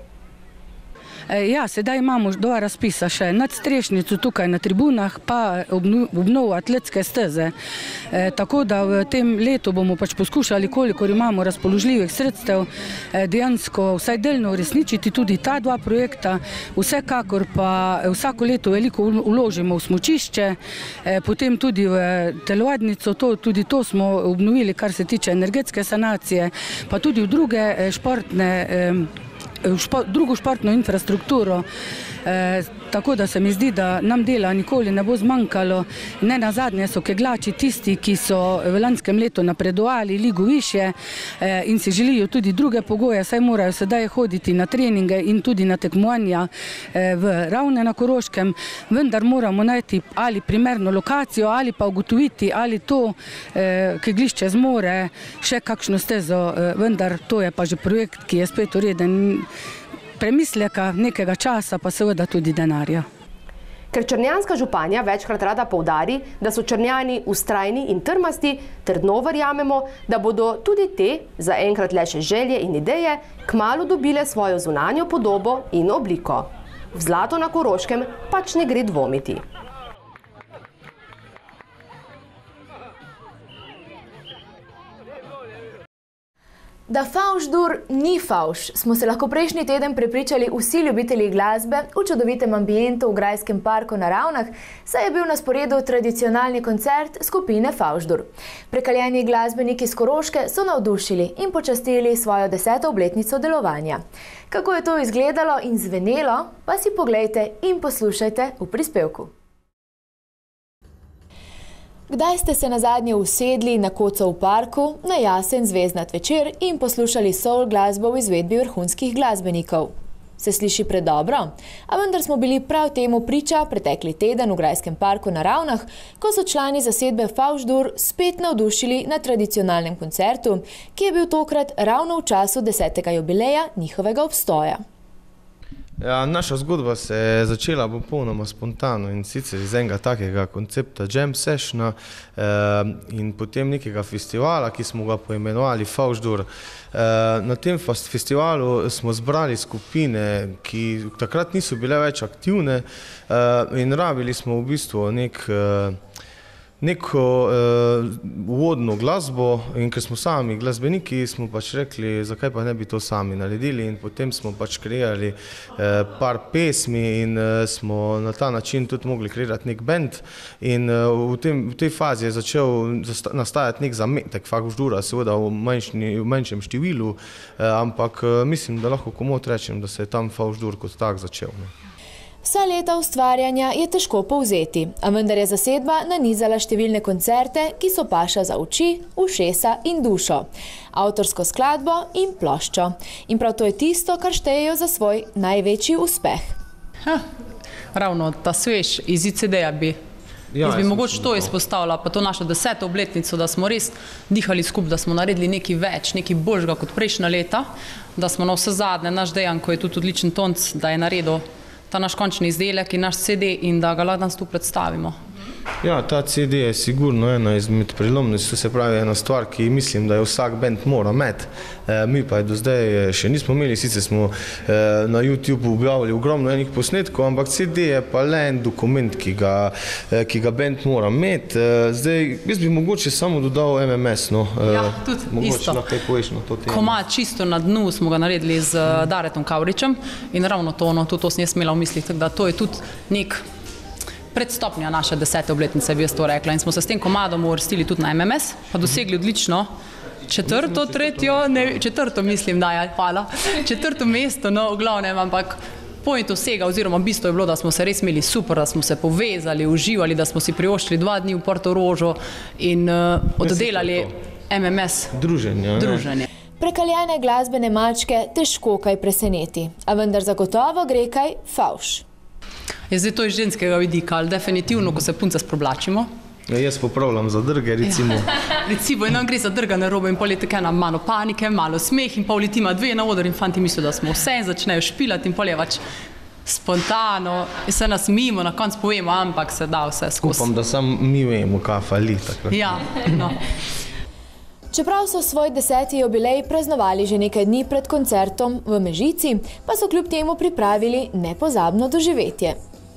Ja, sedaj imamo dva razpisa še nadstrešnico tukaj na tribunah, pa obnovo atletske steze. Tako da v tem letu bomo pač poskušali, kolikor imamo razpoložljivih sredstev, dejansko vsaj delno uresničiti tudi ta dva projekta. Vsekakor pa vsako leto veliko vložimo v smučišče, potem tudi v telovadnico, tudi to smo obnovili, kar se tiče energetske sanacije, pa tudi v druge športne drugo športno infrastrukturo, e, tako da se mi zdi, da nam dela nikoli ne bo zmanjkalo. Ne nazadnje so keglači tisti, ki so v lanskem letu napredovali ligo višje e, in si želijo tudi druge pogoje, saj morajo sedaj hoditi na treninge in tudi na tekmovanja e, v Ravne na Koroškem, vendar moramo najti ali primerno lokacijo ali pa ugotoviti, ali to e, keglišče zmore še kakšno stezo, e, vendar to je pa že projekt, ki je spet ureden premisleka, nekega časa, pa seveda tudi denarja. Ker črnjanska županja večkrat rada poudari, da so Črnjani vztrajni in trmasti, trdno verjamemo, da bodo tudi te, zaenkrat le še želje in ideje, kmalu dobile svojo zunanjo podobo in obliko. V Zlato na Koroškem pač ne gre dvomiti. Da Favždur ni favš, smo se lahko prejšnji teden prepričali vsi ljubitelji glasbe v čudovitem ambientu v Grajskem parku na Ravnah, saj je bil na sporedu tradicionalni koncert skupine Favždur. Prekaljeni glasbeniki z Koroške so navdušili in počastili svojo deseto obletnico delovanja. Kako je to izgledalo in zvenelo, pa si poglejte in poslušajte v prispevku. Kdaj ste se nazadnje usedli na koco v parku na jasen zvezdnat večer in poslušali soul glasbo v izvedbi vrhunskih glasbenikov? Se sliši predobro? A vendar smo bili prav temu priča pretekli teden v Grajskem parku na Ravnah, ko so člani zasedbe Favždur spet navdušili na tradicionalnem koncertu, ki je bil tokrat ravno v času desetega jubileja njihovega obstoja. Ja, naša zgodba se je začela popolnoma spontano in sicer iz enega takega koncepta jam sessiona eh, in potem nekega festivala, ki smo ga poimenovali Favždur. Eh, na tem festivalu smo zbrali skupine, ki takrat niso bile več aktivne eh, in rabili smo v bistvu nek eh, neko uh, uvodno glasbo in ker smo sami glasbeniki, smo pač rekli, zakaj pa ne bi to sami naredili in potem smo pač kreirali uh, par pesmi in uh, smo na ta način tudi mogli kreirati nek band in uh, v, tem, v tej fazi je začel nastajati nek zametek Favždura, seveda v, manjšni, v manjšem številu, uh, ampak uh, mislim, da lahko komot rečem, da se je tam Favždur kot tak začel. Ne. Vsa leta ustvarjanja je težko povzeti, a vendar je zasedba nanizala številne koncerte, ki so paša za oči, ušesa in dušo, avtorsko skladbo in ploščo. In prav to je tisto, kar štejejo za svoj največji uspeh. Ha, ravno ta svež iz I C D-ja bi. Ja, jaz bi mogoče to izpostavila, pa to našo deseto obletnico, da smo res dihali skupaj, da smo naredili nekaj več, nekaj boljšega kot prejšnja leta, da smo na vse zadnje, naš Dejan, ko je tudi odličen tonc, da je naredil ta naš končni izdelek in naš C D in da ga lahko danes tu predstavimo. Ja, ta C D je sigurno ena izmed prelomnic, to se pravi ena stvar, ki mislim, da je vsak band mora imeti. E, mi pa je do zdaj še nismo imeli, sicer smo e, na YouTube objavili ogromno enih posnetkov, ampak C D je pa le en dokument, ki ga, e, ki ga band mora imeti. E, zdaj, jaz bi mogoče samo dodal M M S, no. E, ja, tudi mogoče isto. Lahko kaj poveš na to temo. Komad čisto na dnu smo ga naredili z Daretom Kavričem in ravno to, no, tudi to sem jaz imela v mislih, tako da to je tudi nek predstopnja naše desete obletnice, bi jaz to rekla. In smo se s tem komadom uvrstili tudi na M M S, pa dosegli odlično četrto, tretjo, ne, četrto mislim, da je, hvala, četrto mesto, no, v glavnem, ampak point vsega, oziroma bistvo je bilo, da smo se res imeli super, da smo se povezali, uživali, da smo si privoščili dva dni v Portorožu in uh, oddelali M M S. Druženje. Druženje. Prekaljene glasbene mačke težko kaj preseneti, a vendar zagotovo gre kaj favš. Je zdaj to iz ženskega vidika, ali definitivno, ko se punce sproblačimo? Ja, jaz popravljam zadrge, recimo. Ja. Recimo, in nam gre zadrgane robe in pol je tako ena malo panike, malo smeh in pol letima dve na oder in fanti mislijo, da smo vse in začnejo špilati in pol je pač spontano in se nas mimo, na koncu povemo, ampak se da vse skozi. Upam, da sam mi vemo, kaj fali takrat. Ja, no. Čeprav so svoj deseti jubilej praznovali že nekaj dni pred koncertom v Mežici, pa so kljub temu pripravili nepozabno doživetje.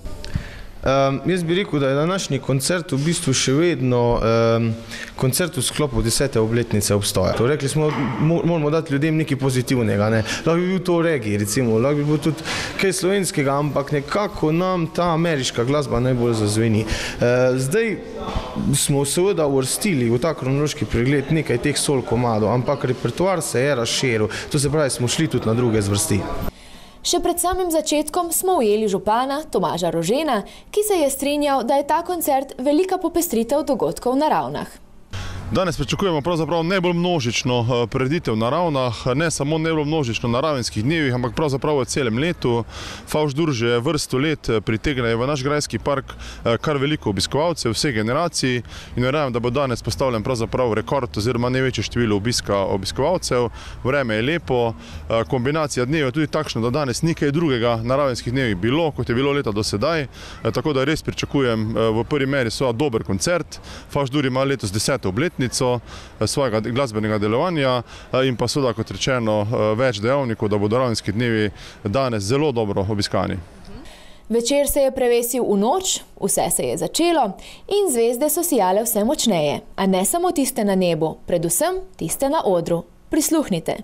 Um, jaz bi rekel, da je današnji koncert v bistvu še vedno um, koncert v sklopu desete obletnice obstoja. To rekli smo, moramo dati ljudem nekaj pozitivnega, ne. Lahko bi bil to reggae, recimo, lahko bi bil tudi kaj slovenskega, ampak nekako nam ta ameriška glasba najbolj zazveni. Uh, zdaj smo seveda uvrstili v ta kronološki pregled nekaj teh sol komadov, ampak repertoar se je razširil, to se pravi, smo šli tudi na druge zvrsti. Še pred samim začetkom smo ujeli župana Tomaža Rožena, ki se je strinjal, da je ta koncert velika popestritev dogodkov na Ravnah. Danes pričakujemo pravzaprav najbolj množično prireditev na Ravnah, ne samo najbolj množično na Ravenskih dnevih, ampak pravzaprav v celem letu. Favždur že vrsto let pritegne v naš grajski park kar veliko obiskovalcev, vseh generacij in verjamem, da bo danes postavljen pravzaprav rekord oziroma največje število obiska obiskovalcev. Vreme je lepo, kombinacija dnev je tudi takšna, da danes ni kaj drugega na Ravenskih dnevih bilo, kot je bilo leta do sedaj, tako da res pričakujem v prvi meri svoj dober koncert. Favždur ima letos deseto obletnico svojega glasbenega delovanja in pa seveda, kot rečeno, več dejavnikov, da bodo Ravenski dnevi danes zelo dobro obiskani. Večer se je prevesil v noč, vse se je začelo in zvezde so sijale vse močneje, a ne samo tiste na nebu, predvsem tiste na odru. Prisluhnite.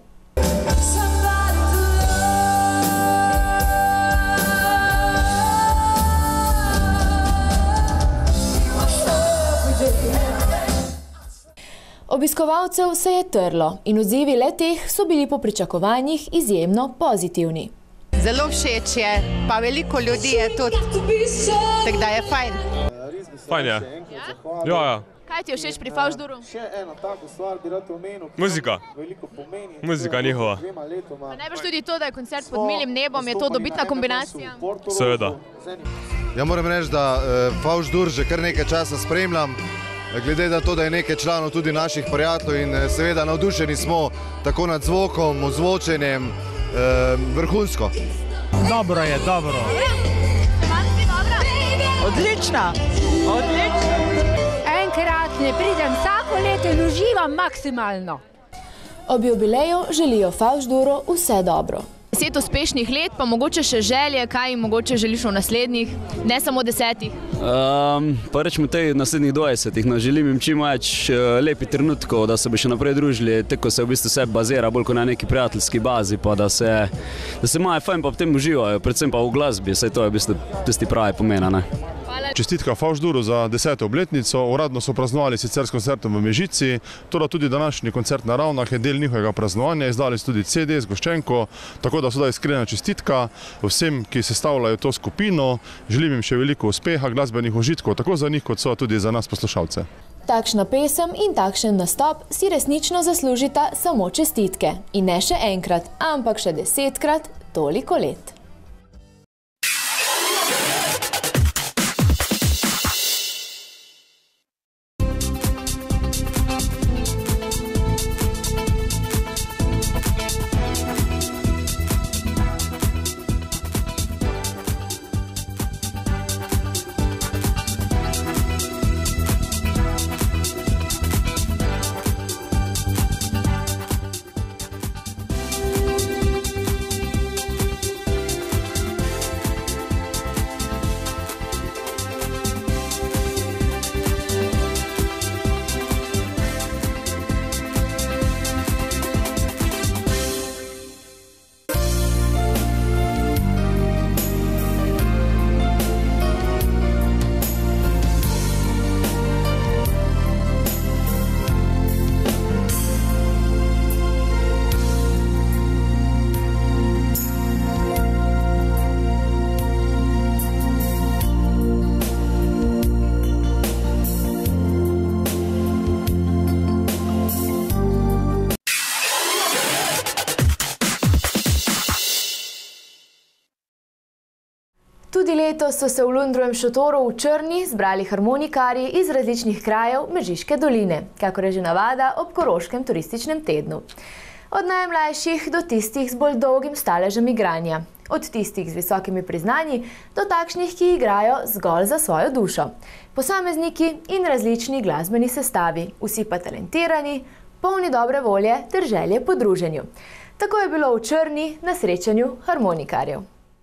Obiskovalcev se je trlo in odzivi le-teh so bili po pričakovanjih izjemno pozitivni. Zelo všeč je, pa veliko ljudi je tudi, tako da je fajn. Fajn je. Ja, ja. Kaj ti je všeč pri Favžduru? Muzika. Muzika njihova. Pa najbrž tudi to, da je koncert pod milim nebom, je to dobitna kombinacija? Seveda. Ja, moram reči, da Favždur že kar nekaj časa spremljam. Glede na to, da je nekaj članov tudi naših prijateljev in seveda navdušeni smo tako nad zvokom, ozvočenjem, vrhunsko. Dobro je, dobro. Odlična, odlična. Enkrat ne pridem vsako leto in uživam maksimalno. Ob jubileju želijo Favžduru vse dobro. Deset uspešnih let, pa mogoče še želje, kaj jim mogoče želiš v naslednjih, ne samo desetih? Um, pa rečemo tej naslednjih dvajsetih, no, želim jim čim več uh, lepih trenutkov, da se bi še naprej družili, tako se v bistvu vse bazira, bolj kot na neki prijateljski bazi, pa da se, da se imajo fajn, pa v tem uživajo, predvsem pa v glasbi, saj to je v bistvu tisti pravi pomena, ne. Čestitka Favžduru za deseto obletnico. Uradno so praznovali sicer s koncertom v Mežici, toda tudi današnji koncert na Ravnah je del njihovega praznovanja. Izdali so tudi C D z goščenko, tako da so da iskrena čestitka vsem, ki sestavljajo to skupino. Želim jim še veliko uspeha, glasbenih užitkov, tako za njih, kot so tudi za nas poslušalce. Takšna pesem in takšen nastop si resnično zaslužita samo čestitke. In ne še enkrat, ampak še desetkrat toliko let. Tudi letos so se v Lundrovem šotoru v Črni zbrali harmonikarji iz različnih krajev Mežiške doline, kakor je že navada ob Koroškem turističnem tednu. Od najmlajših do tistih z bolj dolgim staležem igranja, od tistih z visokimi priznanji do takšnih, ki igrajo zgolj za svojo dušo. Posamezniki in različni glasbeni sestavi, vsi pa talentirani, polni dobre volje ter želje po druženju. Tako je bilo v Črni na srečanju harmonikarjev.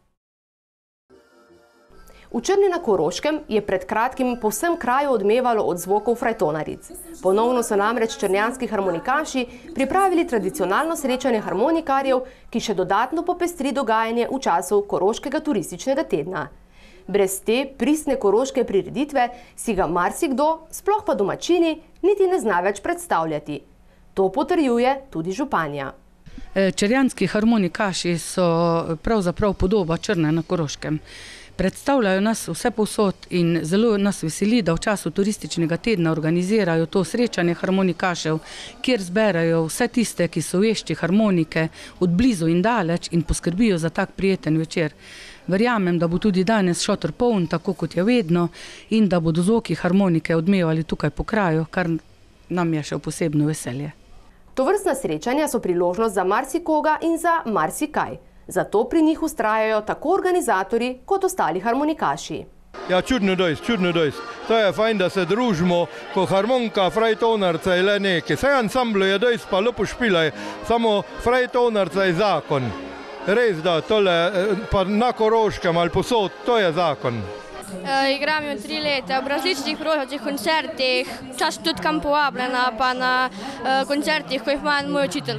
V Črni na Koroškem je pred kratkim po vsem kraju odmevalo od zvokov frajtonaric. Ponovno so namreč črnjanski harmonikaši pripravili tradicionalno srečanje harmonikarjev, ki še dodatno popestri dogajanje v času Koroškega turističnega tedna. Brez te pristne koroške prireditve si ga marsikdo, sploh pa domačini, niti ne zna več predstavljati. To potrjuje tudi županja. Črnjanski harmonikaši so pravzaprav podoba Črne na Koroškem. Predstavljajo nas vse povsod in zelo nas veseli, da v času turističnega tedna organizirajo to srečanje harmonikašev, kjer zberajo vse tiste, ki so vešči harmonike od blizu in daleč in poskrbijo za tak prijeten večer. Verjamem, da bo tudi danes šotor poln, tako kot je vedno, in da bodo zvoki harmonike odmevali tukaj po kraju, kar nam je še posebno veselje. Tovrstna srečanja so priložnost za marsikoga in za marsikaj. Zato pri njih ustrajajo tako organizatorji kot ostali harmonikaši. Ja, čudno dojst, čudno dojst. To je fajn, da se družimo, ko harmonika, frajtonarca je le nekaj. Vse ansamblo je dojst, pa lepo špilaj, samo frajtonarca je zakon. Res da, tole, pa na Koroškem ali posod, to je zakon. E, igram jo tri leta, v različnih prožačih koncertih, čas tudi kam povabljena, pa na e, koncertih, ko jih ima moj učitelj.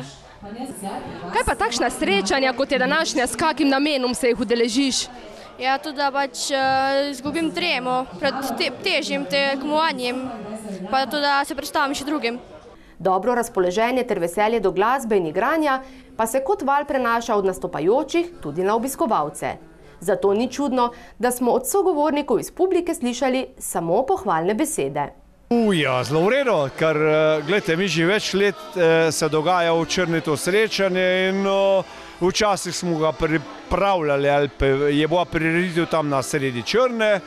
Kaj pa takšna srečanja, kot je današnja, s kakim namenom se jih udeležiš? Ja, tudi da pač uh, izgubim tremo pred te, težjim tekmovanjem, pa tudi da se predstavim še drugim. Dobro razpoloženje ter veselje do glasbe in igranja pa se kot val prenaša od nastopajočih tudi na obiskovalce. Zato ni čudno, da smo od sogovornikov iz publike slišali samo pohvalne besede. Ja, zelo v redu, ker gledajte, mi že več let se dogaja v Črni to srečanje in včasih smo ga pripravljali, ali je bila prireditev tam na sredi Črne,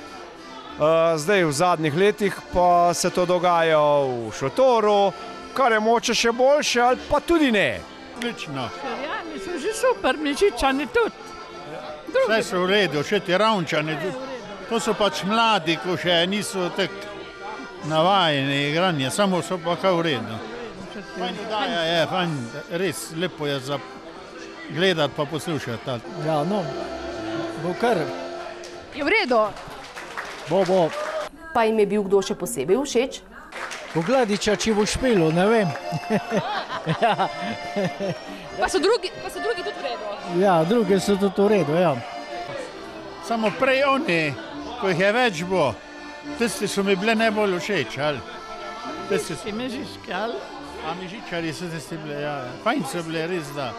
zdaj v zadnjih letih pa se to dogaja v šotoru, kar je moče še boljše ali pa tudi ne. Odlično. Ja, mi so že super, Mežičani tudi. Vse so v redu, še ti Ravnčani. To so pač mladi, ko še niso tako navajeni igranja, samo so pa kaj v redu. Fajn oddaja je, fajn, res lepo je za gledati pa poslušati. Ja, no, bo kar. Je v redu? Bo, bo. Pa jim je bil kdo še posebej všeč? Poglediča, če bo špilo, ne vem. Ja. Pa so drugi, pa so drugi tudi v redu? Ja, drugi so tudi v redu, ja. Samo prej oni, ko jih je več bo, tisti so mi bile najbolj všeč, ali? Tisti so mežiški, ali? A mežičari so tisti bile, ja. Fajn so bile, res da.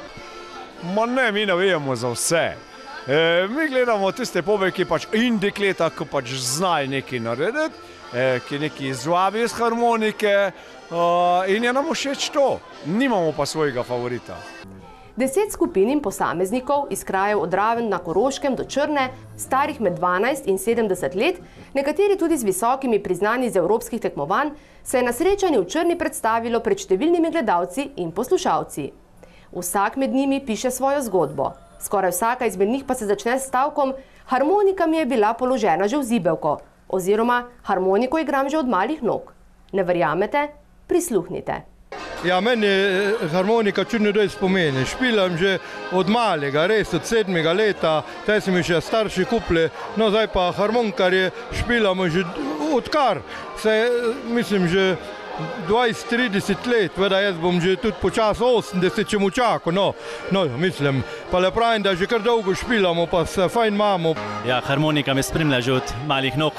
Ma ne, mi navijamo za vse. E, mi gledamo tiste pobe, ki pač in dekleta, ki pač znajo nekaj narediti, e, ki nekaj izvabijo z harmonike e, in je nam všeč to. Nimamo pa svojega favorita. Deset skupin in posameznikov iz krajev od Raven na Koroškem do Črne, starih med dvanajst in sedemdeset let, nekateri tudi z visokimi priznanji z evropskih tekmovanj, se je na srečanju v Črni predstavilo pred številnimi gledalci in poslušalci. Vsak med njimi piše svojo zgodbo. Skoraj vsaka izmed njih pa se začne s stavkom: harmonika mi je bila položena že v zibelko, oziroma harmoniko igram že od malih nog. Ne verjamete? Prisluhnite. Ja, meni harmonika čudno dosti pomeni. Špilam že od malega, res od sedmega leta, taj so mi še starši kupili, no zdaj pa harmonkarje špilamo že odkar. Se, mislim, že dvajset trideset let, veda jaz bom že tudi počas osemdeset, če mu čakal, no, no, mislim, pa le pravim, da že kar dolgo špilamo, pa se fajn imamo. Ja, harmonika me spremlja že od malih nog.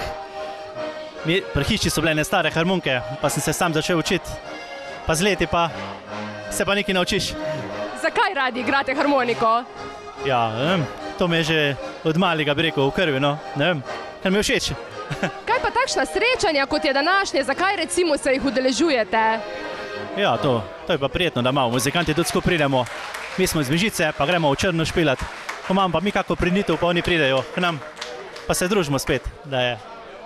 Mi, pri hiši so bile ne stare harmonike, pa sem se sam začel učiti, pa z leti pa se pa nekaj naučiš. Zakaj radi igrate harmoniko? Ja, ne vem, to me je že od malega bi rekel v krvi, no, ne vem, ker mi je všeč. Kaj pa takšna srečanja, kot je današnje, zakaj recimo se jih udeležujete? Ja, to, to je pa prijetno, da malo muzikanti tudi skupaj pridemo. Mi smo iz Mežice, pa gremo v Črno špilat. Ko imamo pa mi kako pridnitev, pa oni pridejo k nam, pa se družimo spet, da je.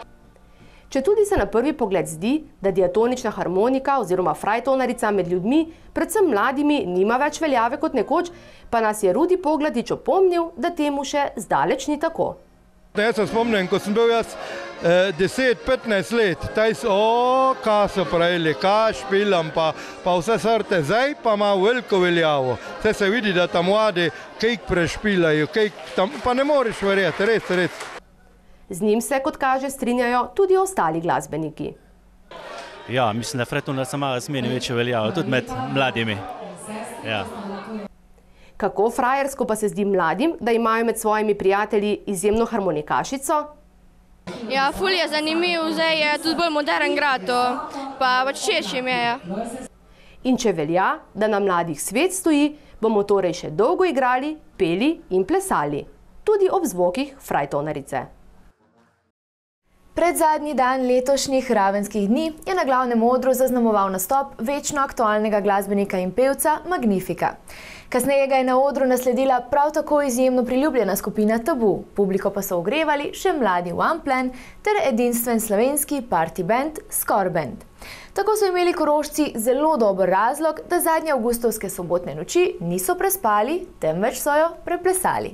Četudi se na prvi pogled zdi, da diatonična harmonika oziroma frajtonarica med ljudmi, predvsem mladimi, nima več veljave kot nekoč, pa nas je Rudi Pogladič opomnil, da temu še zdaleč ni tako. Jaz se spomnim, ko sem bil jaz deset petnajst let, taj so, o, kaj so pravili, kaj špilam, pa, pa vse sorte, zdaj pa ima veliko veljavo. Vse se vidi, da tam mladi kejk prešpilajo, kejk tam, pa ne moreš verjeti, res, res. Z njim se, kot kaže, strinjajo tudi ostali glasbeniki. Ja, mislim, da frajtonarica ima zmeraj večjo veljavo, tudi med mladimi. Ja. Kako frajersko pa se zdi mladim, da imajo med svojimi prijatelji izjemno harmonikašico? Ja, ful je zanimiv, zdaj je tudi bolj modern grad, pa pač všeč jim je. In če velja, da na mladih svet stoji, bomo torej še dolgo igrali, peli in plesali. Tudi ob zvokih frajtonarice. Predzadnji dan letošnjih ravenskih dni je na glavnem odru zaznamoval nastop večno aktualnega glasbenika in pevca Magnifika. Kasneje ga je na odru nasledila prav tako izjemno priljubljena skupina Tabu, publiko pa so ogrevali še mladi One Plan ter edinstven slovenski party band Skorband. Tako so imeli Korošci zelo dober razlog, da zadnje avgustovske sobotne noči niso prespali, temveč so jo preplesali.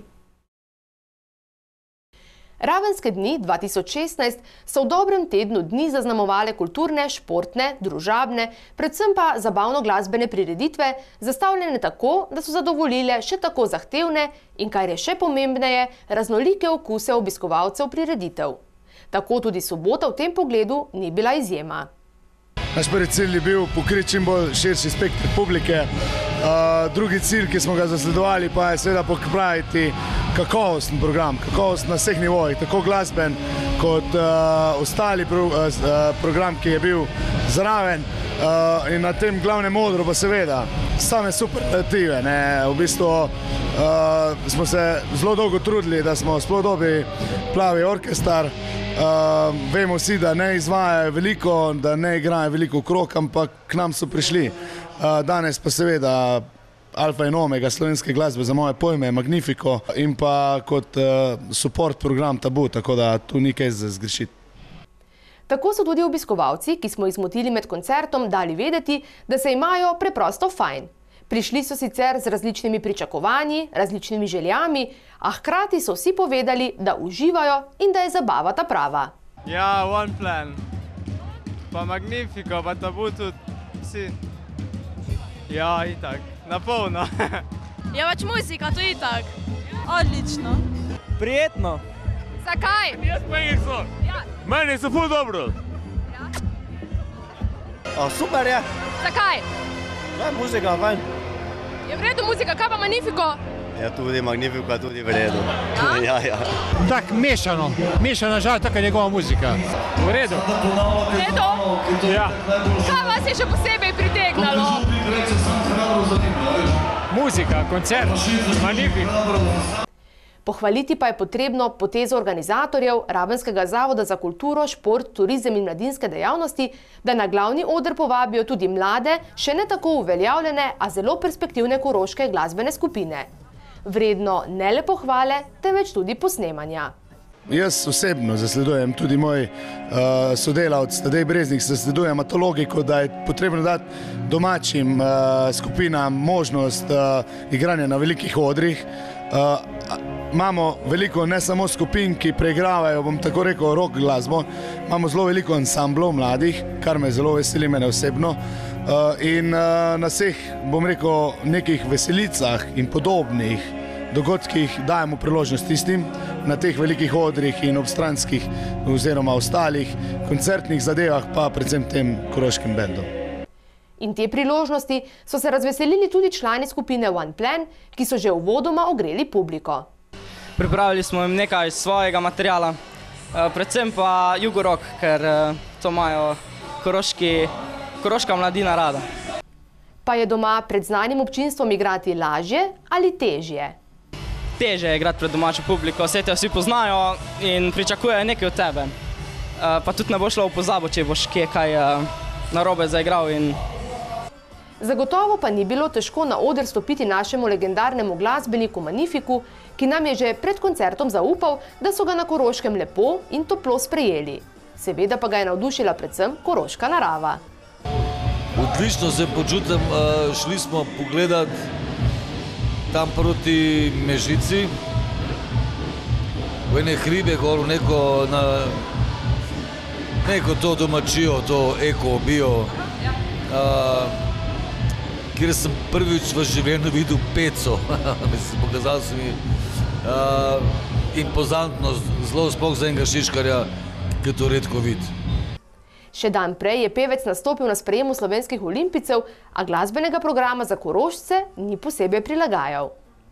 Ravenske dni dva tisoč šestnajst so v dobrem tednu dni zaznamovale kulturne, športne, družabne, predvsem pa zabavno-glasbene prireditve, zastavljene tako, da so zadovoljile še tako zahtevne in, kar je še pomembneje, raznolike okuse obiskovalcev prireditev. Tako tudi sobota v tem pogledu ni bila izjema. Naš prvi cilj je bil pokriti čim bolj širši spekter publike. Drugi cilj, ki smo ga zasledovali, pa je seveda pripraviti kakovosten program, kakovosten na vseh nivojih, tako glasben kot ostali program, ki je bil zraven. In na tem glavnem odru pa seveda same superlative. V bistvu smo se zelo dolgo trudili, da smo sploh dobili plavi orkestar. Vemo vsi, da ne izvajajo veliko, da ne igrajo veliko okrog, ampak k nam so prišli. Danes pa seveda alfa in omega slovenske glasbe za moje pojme je Magnifiko in pa kot support program Tabu, tako da tu ni kaj za zgrešiti. Tako so tudi obiskovalci, ki smo jih zmotili med koncertom, dali vedeti, da se imajo preprosto fajn. Prišli so sicer z različnimi pričakovanji, različnimi željami, a hkrati so vsi povedali, da uživajo in da je zabava ta prava. Ja, One Plan. Pa Magnifico, pa Tabu tudi vsi. Ja, itak. Na polno. Ja, pač muzika, to itak. Odlično. Prijetno. Zakaj? Jaz pa niso. Meni so ful dobro. A, super je. Zakaj? Ja, muzika, fajn. Je v redu muzika, kaj pa Magnifico? Ja, tudi Magnifico, tudi v redu. Ja, ja. Tak mešano, mešana žal, taka njegova muzika. V redu. V redu? Ja. Kaj vas je še posebej pritegnalo? Muzika, koncert, Magnifico. Pohvaliti pa je potrebno potezo organizatorjev Ravenskega zavoda za kulturo, šport, turizem in mladinske dejavnosti, da na glavni oder povabijo tudi mlade, še ne tako uveljavljene, a zelo perspektivne koroške glasbene skupine. Vredno ne le pohvale, temveč tudi posnemanja. Jaz osebno zasledujem, tudi moj uh, sodelavc Tadej Breznik zasleduje matologiko, da je potrebno dati domačim uh, skupinam možnost uh, igranja na velikih odrih. Uh, imamo veliko ne samo skupin, ki preigravajo, bom tako rekel, rock glasbo, imamo zelo veliko ansamblov mladih, kar me zelo veseli mene osebno. Uh, in uh, na vseh, bom rekel, nekih veselicah in podobnih dogodkih dajemo priložnost tistim, na teh velikih odrih in obstranskih oziroma ostalih koncertnih zadevah, pa predvsem tem koroškim bendom. In te priložnosti so se razveselili tudi člani skupine One Plan, ki so že uvodoma ogreli publiko. Pripravili smo jim nekaj svojega materiala, predvsem pa jugorok, ker to imajo koroški, koroška mladina rada. Pa je doma pred znanim občinstvom igrati lažje ali težje? Težje je igrati pred domačo publiko, vse te vsi poznajo in pričakujejo nekaj od tebe. Pa tudi ne bo šlo v pozabo, če boš kje kaj narobe zaigral. In... Zagotovo pa ni bilo težko na oder stopiti našemu legendarnemu glasbeniku Magnifiku, ki nam je že pred koncertom zaupal, da so ga na Koroškem lepo in toplo sprejeli. Seveda pa ga je navdušila predvsem koroška narava. Odlično se počutim, šli smo pogledati tam proti Mežici, v ene hribe, gor v neko, na, neko to domačijo, to eko, bio, uh, kjer sem prvič v življenju videl peco, mislim, pokazal se mi uh, impozantno, zelo sploh za enega Šiškarja, ki to redko vidi. Še dan prej je pevec nastopil na sprejemu slovenskih olimpijcev, a glasbenega programa za Korošce ni posebej prilagajal.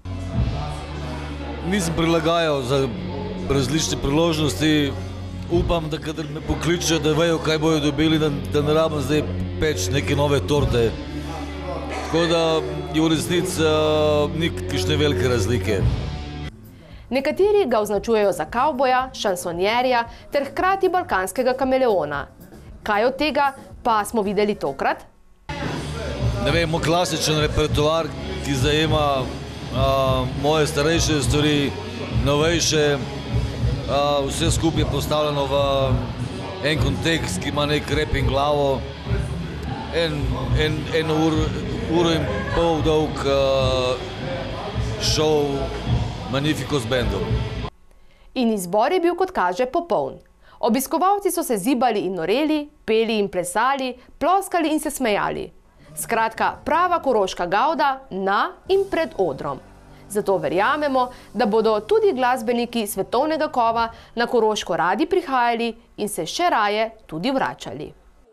Nisem prilagajal za različne priložnosti. Upam, da kadar me pokličejo, da vejo, kaj bojo dobili, da, da ne rabim zdaj peč neke nove torte. Tako da je v resnici uh, ni kakšne velike razlike. Nekateri ga označujejo za kavboja, šansonjerja ter hkrati balkanskega kameleona. Kaj od tega pa smo videli tokrat? Ne vem, klasičen repertoar, ki zajema uh, moje starejše stvari, novejše, uh, vse skupaj je postavljeno v en kontekst, ki ima nek rep in glavo, en, en, en ur, uro in pol dolg uh, šov Magnifico z bendom. In izbor je bil, kot kaže, popoln. Obiskovalci so se zibali in noreli, peli in plesali, ploskali in se smejali. Skratka, prava koroška gavda na in pred odrom. Zato verjamemo, da bodo tudi glasbeniki svetovnega kova na Koroško radi prihajali in se še raje tudi vračali.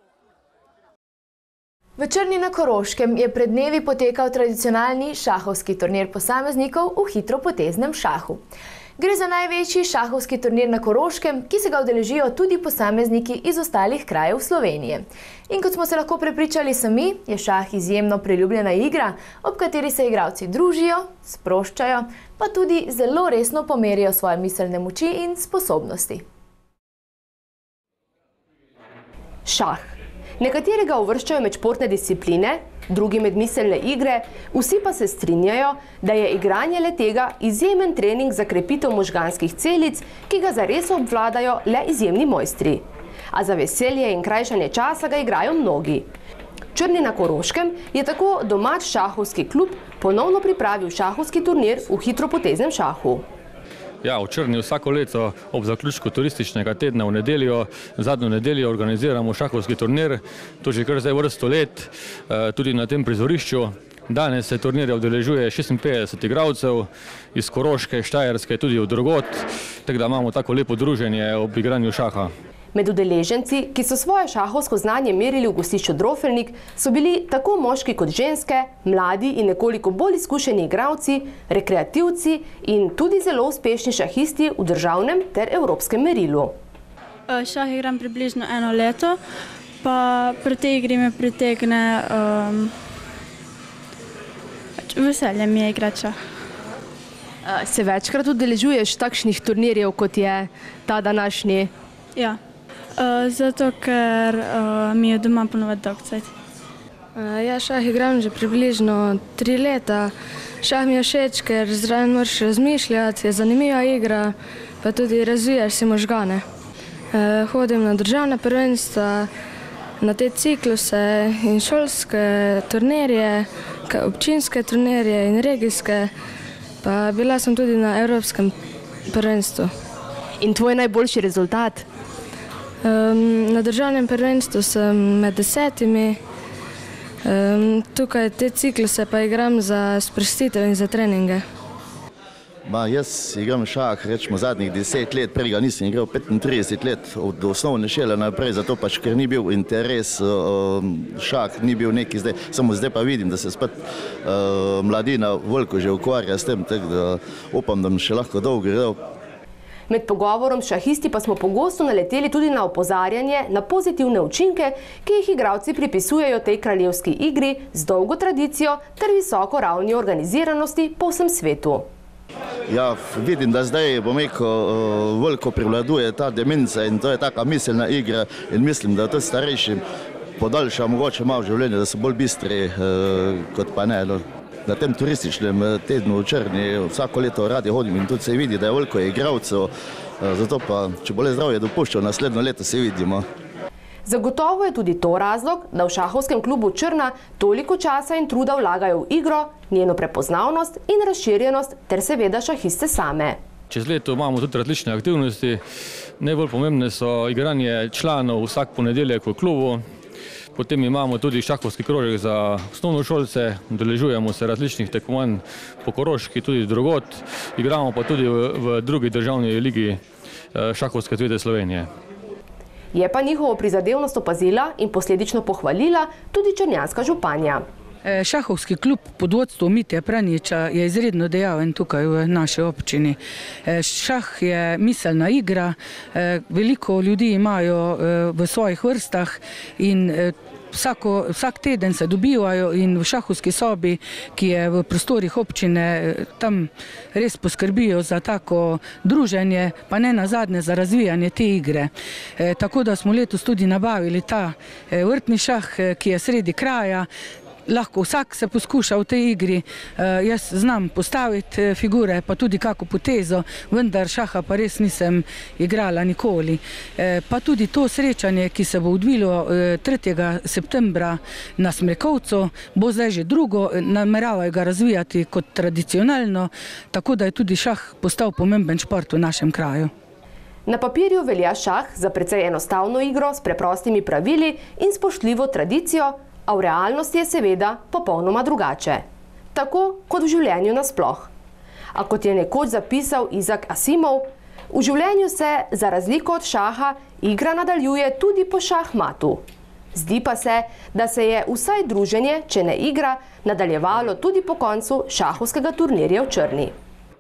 V Črni na Koroškem je pred dnevi potekal tradicionalni šahovski turnir posameznikov v hitropoteznem šahu. Gre za največji šahovski turnir na Koroškem, ki se ga udeležijo tudi posamezniki iz ostalih krajev Slovenije. In kot smo se lahko prepričali sami, je šah izjemno priljubljena igra, ob kateri se igralci družijo, sproščajo, pa tudi zelo resno pomerijo svoje miselne moči in sposobnosti. Šah. Nekateri ga uvrščajo med športne discipline, drugi med miselne igre, vsi pa se strinjajo, da je igranje le-tega izjemen trening za krepitev možganskih celic, ki ga zares obvladajo le izjemni mojstri. A za veselje in krajšanje časa ga igrajo mnogi. Črni na Koroškem je tako domač šahovski klub ponovno pripravil šahovski turnir v hitropoteznem šahu. Ja, v Črni vsako leto ob zaključku turističnega tedna v nedeljo, zadnjo nedeljo organiziramo šahovski turnir, to že kar zdaj vrsto let, tudi na tem prizorišču. Danes se turnirja udeležuje šestinpetdeset igralcev iz Koroške, Štajerske, tudi od drugot, tako da imamo tako lepo druženje ob igranju šaha. Med udeleženci, ki so svoje šahovsko znanje merili v gostišču Drofelnik, so bili tako moški kot ženske, mladi in nekoliko bolj izkušeni igralci, rekreativci in tudi zelo uspešni šahisti v državnem ter evropskem merilu. Šah igram približno eno leto, pa pri tej igri me pritegne um, veselje mi je igrati šah. Se večkrat udeležuješ takšnih turnirjev, kot je ta današnji? Ja. Uh, zato, ker uh, mi je doma ponovati dolg cajt. Uh, ja, šah igram že približno tri leta. Šah mi je všeč, ker zraven moraš razmišljati, je zanimiva igra, pa tudi razvijaš si možgane. Uh, hodim na državne prvenstva, na te cikluse in šolske turnirje, občinske turnirje in regijske, pa bila sem tudi na evropskem prvenstvu. In tvoj najboljši rezultat? Um, na državnem prvenstvu sem med desetimi, um, tukaj te cikluse pa igram za sprostitev in za treninge. Ma, jaz igram šah, rečemo, zadnjih deset let, prej ga nisem igral petintrideset let, od osnovne šole naprej, zato pač, ker ni bil interes, um, šah ni bil neki zdaj, samo zdaj pa vidim, da se spet uh, mladina veliko že ukvarja s tem, tako da upam, da mi še lahko dolgo gre. Med pogovorom s šahisti pa smo pogosto naleteli tudi na opozarjanje na pozitivne učinke, ki jih igralci pripisujejo tej kraljevski igri z dolgo tradicijo ter visoko ravni organiziranosti po vsem svetu. Ja, vidim, da zdaj, bom rekel, veliko prevladuje ta demenca in to je taka miselna igra in mislim, da tudi starejši podaljša mogoče malo življenje, da so bolj bistri kot pa ne. Na tem turističnem tednu v Črni vsako leto radi hodim in tudi se vidi, da je veliko igralcev, zato pa, če bo le zdravje dopuščal, naslednjo leto se vidimo. Zagotovo je tudi to razlog, da v šahovskem klubu Črna toliko časa in truda vlagajo v igro, njeno prepoznavnost in razširjenost ter seveda šahiste same. Čez leto imamo tudi različne aktivnosti, najbolj pomembne so igranje članov vsak ponedeljek v klubu. Potem imamo tudi šahovski krožek za osnovnošolce, udeležujemo se različnih tekmovanj po Koroški, tudi drugot. Igramo pa tudi v, v drugi državni ligi Šahovske zveze Slovenije. Je pa njihovo prizadevnost opazila in posledično pohvalila tudi črnjanska županja. Šahovski klub pod vodstvom Mitje Pranjiča je izredno dejaven tukaj v naši občini. Šah je miselna igra, veliko ljudi imajo v svojih vrstah in vsako, vsak teden se dobivajo in v šahovski sobi, ki je v prostorih občine, tam res poskrbijo za tako druženje, pa ne nazadnje za razvijanje te igre. Tako da smo letos tudi nabavili ta vrtni šah, ki je sredi kraja. Lahko vsak se poskuša v tej igri, jaz znam postaviti figure, pa tudi kako potezo, vendar šaha pa res nisem igrala nikoli. Pa tudi to srečanje, ki se bo odvilo tretjega septembra na Smrekovcu, bo zdaj že drugo, nameravajo ga razvijati kot tradicionalno, tako da je tudi šah postal pomemben šport v našem kraju. Na papirju velja šah za precej enostavno igro s preprostimi pravili in spoštljivo tradicijo, a v realnosti je seveda popolnoma drugače. Tako kot v življenju nasploh. A kot je nekoč zapisal Isaac Asimov, v življenju se, za razliko od šaha, igra nadaljuje tudi po šahmatu. Zdi pa se, da se je vsaj druženje, če ne igra, nadaljevalo tudi po koncu šahovskega turnirja v Črni.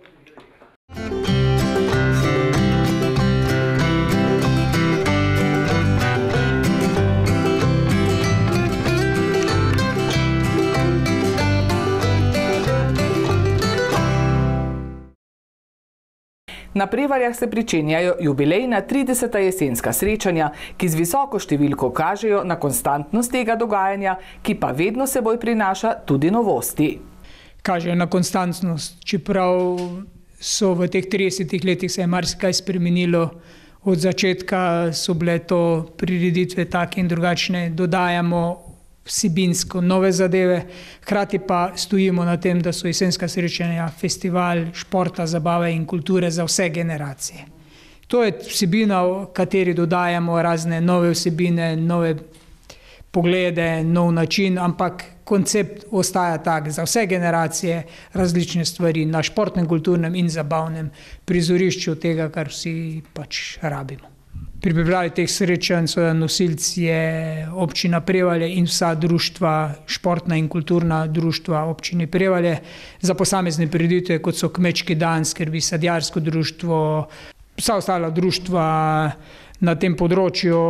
Na Prevaljah se pričenjajo jubilejna trideseta jesenska srečanja, ki z visoko številko kažejo na konstantnost tega dogajanja, ki pa vedno seboj prinaša tudi novosti. Kažejo na konstantnost, čeprav so v teh tridesetih letih se je marsikaj spremenilo. Od začetka so bile to prireditve take in drugačne, dodajamo vsebinsko nove zadeve, hkrati pa stojimo na tem, da so jesenska srečanja festival športa, zabave in kulture za vse generacije. To je vsebina, v kateri dodajamo razne nove vsebine, nove poglede, nov način, ampak koncept ostaja tak za vse generacije, različne stvari na športnem, kulturnem in zabavnem prizorišču tega, kar vsi pač rabimo. Pri pripravi teh srečanj so nosilci je občina Prevalje in vsa društva, športna in kulturna društva občine Prevalje. Za posamezne prireditve, kot so Kmečki dan, skrbi sadjarsko društvo, vsa ostala društva na tem področju,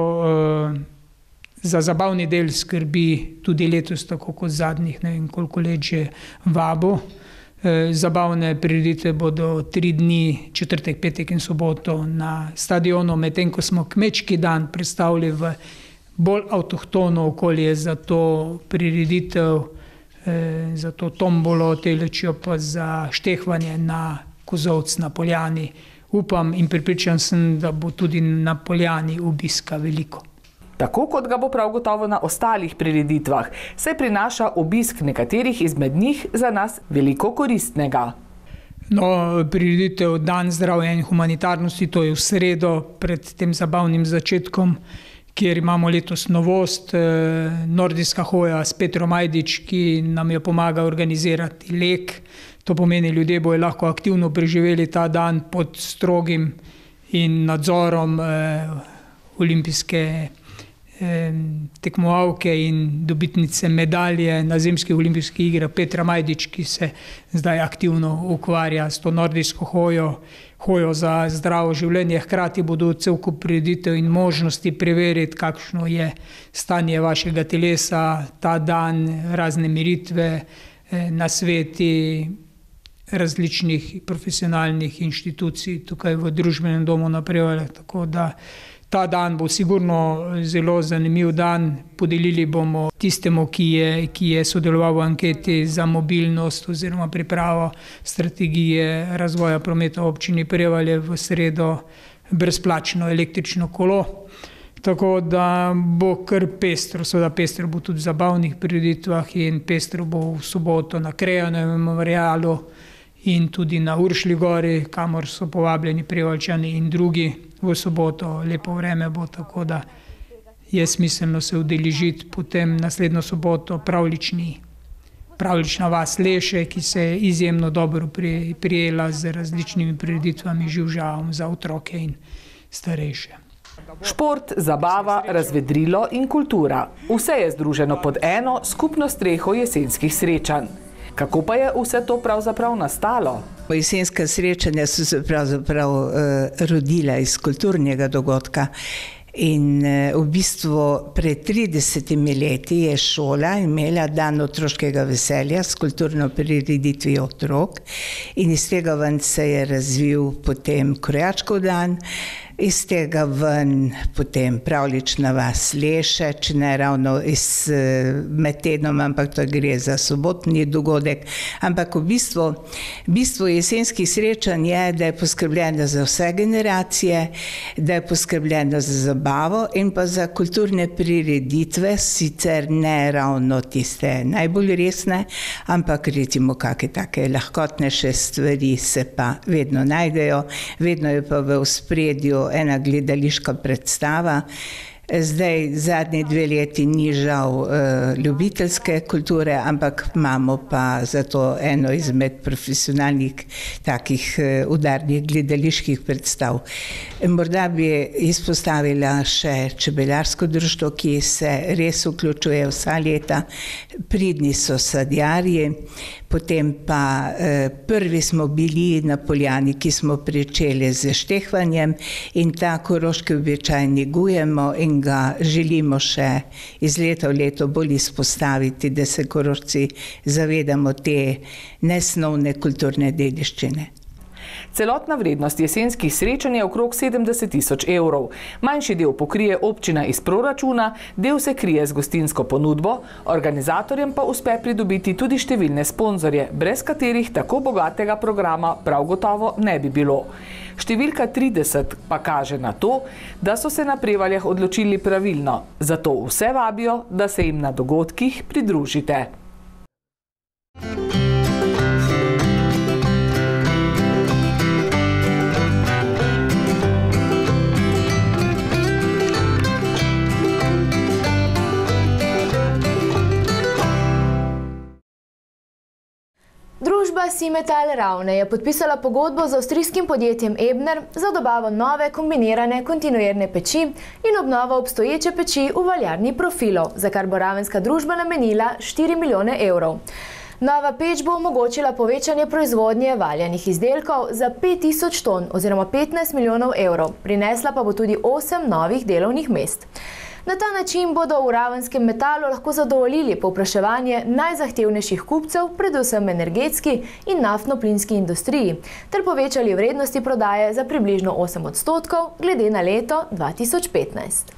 za zabavni del skrbi tudi letos, tako kot zadnjih, ne vem koliko let že vabo. Zabavne prireditve bodo tri dni, četrtek, petek in soboto na stadionu, medtem ko smo Kmečki dan predstavili v bolj avtohtono okolje za to prireditev, za to tombolo, telečijo pa za štehvanje na kozolc na Poljani. Upam in pripričan sem, da bo tudi na Poljani obiska veliko. Tako kot ga bo prav gotovo na ostalih prireditvah, saj prinaša obisk nekaterih izmed njih za nas veliko koristnega. No, prireditev Dan zdravja in humanitarnosti, to je v sredo pred tem zabavnim začetkom, kjer imamo letos novost, nordijska hoja s Petrom Ajdič, ki nam jo pomaga organizirati lek. To pomeni, ljudje bojo lahko aktivno preživeli ta dan pod strogim in nadzorom olimpijske tekmovalke in dobitnice medalje na zimskih olimpijskih igrah Petra Majdič, ki se zdaj aktivno ukvarja s to nordijsko hojo, hojo za zdravo življenje. Hkrati bodo cel kup prireditev in možnosti preveriti, kakšno je stanje vašega telesa ta dan, razne meritve, nasveti različnih profesionalnih inštitucij tukaj v družbenem domu na Prevaljah, tako da ta dan bo sigurno zelo zanimiv dan. Podelili bomo tistemu, ki je, ki je sodeloval v anketi za mobilnost oziroma pripravo strategije razvoja prometa v občini Prevalje v sredo brezplačno električno kolo. Tako da bo kar pestro, seveda pestro bo tudi v zabavnih prireditvah in pestro bo v soboto na Krejanovem memorialu in tudi na Uršlji gori, kamor so povabljeni Prevaljčani in drugi. V soboto lepo vreme bo, tako da je smiselno se udeležiti. Potem naslednjo soboto pravlični, pravlična vas Leše, ki se je izjemno dobro prijela z različnimi prireditvami, živžavom za otroke in starejše. Šport, zabava, razvedrilo in kultura. Vse je združeno pod eno skupno streho jesenskih srečanj. Kako pa je vse to pravzaprav nastalo? Jesenska srečanja so se pravzaprav uh, rodila iz kulturnega dogodka in uh, v bistvu pred tridesetimi leti je šola imela dan otroškega veselja s kulturno prireditvijo otrok in iz tega ven se je razvil potem krojačkov dan, iz tega ven potem pravlična vas Leše, če ne ravno iz, med tednom, ampak to gre za sobotni dogodek. Ampak v bistvu, bistvo jesenskih srečanj je, da je poskrbljeno za vse generacije, da je poskrbljeno za zabavo in pa za kulturne prireditve, sicer ne ravno tiste najbolj resne, ampak recimo kakšne take lahkotnejše stvari se pa vedno najdejo, vedno je pa v ospredju ena gledališka predstava. Zdaj, zadnji dve leti ni žal uh, ljubiteljske kulture, ampak imamo pa zato eno izmed profesionalnih takih uh, udarnih gledaliških predstav. Morda bi izpostavila še čebelarsko društvo, ki se res vključuje vsa leta. Pridni so sadjarji, potem pa eh, prvi smo bili na Poljani, ki smo pričeli z štehvanjem in ta koroški običaj negujemo in ga želimo še iz leta v leto bolj izpostaviti, da se Korošci zavedamo te nesnovne kulturne dediščine. Celotna vrednost jesenskih srečanj je okrog sedemdeset tisoč evrov. Manjši del pokrije občina iz proračuna, del se krije z gostinsko ponudbo, organizatorjem pa uspe pridobiti tudi številne sponzorje, brez katerih tako bogatega programa prav gotovo ne bi bilo. Številka trideset pa kaže na to, da so se na Prevaljah odločili pravilno, zato vse vabijo, da se jim na dogodkih pridružite. Družba Simetal Ravne je podpisala pogodbo z avstrijskim podjetjem Ebner za dobavo nove kombinirane kontinuirne peči in obnovo obstoječe peči v valjarni Profilo, za kar bo ravenska družba namenila štiri milijone evrov. Nova peč bo omogočila povečanje proizvodnje valjanih izdelkov za pet tisoč ton oziroma petnajst milijonov evrov, prinesla pa bo tudi osem novih delovnih mest. Na ta način bodo v ravenskem metalu lahko zadovoljili povpraševanje najzahtevnejših kupcev, predvsem energetski in naftno-plinski industriji, ter povečali vrednosti prodaje za približno osem odstotkov glede na leto dva tisoč petnajst.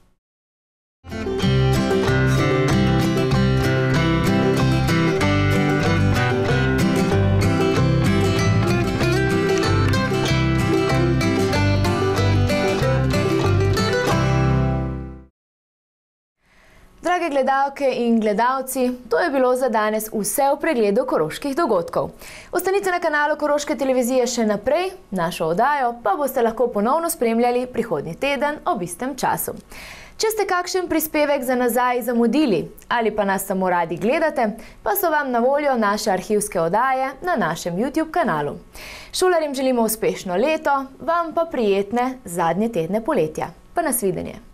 Drage gledalke in gledalci, to je bilo za danes vse v pregledu koroških dogodkov. Ostanite na kanalu Koroške televizije še naprej, našo oddajo pa boste lahko ponovno spremljali prihodnji teden ob istem času. Če ste kakšen prispevek za nazaj zamudili ali pa nas samo radi gledate, pa so vam na voljo naše arhivske oddaje na našem YouTube kanalu. Šolarjem želimo uspešno leto, vam pa prijetne zadnje tedne poletja. Pa nasvidenje!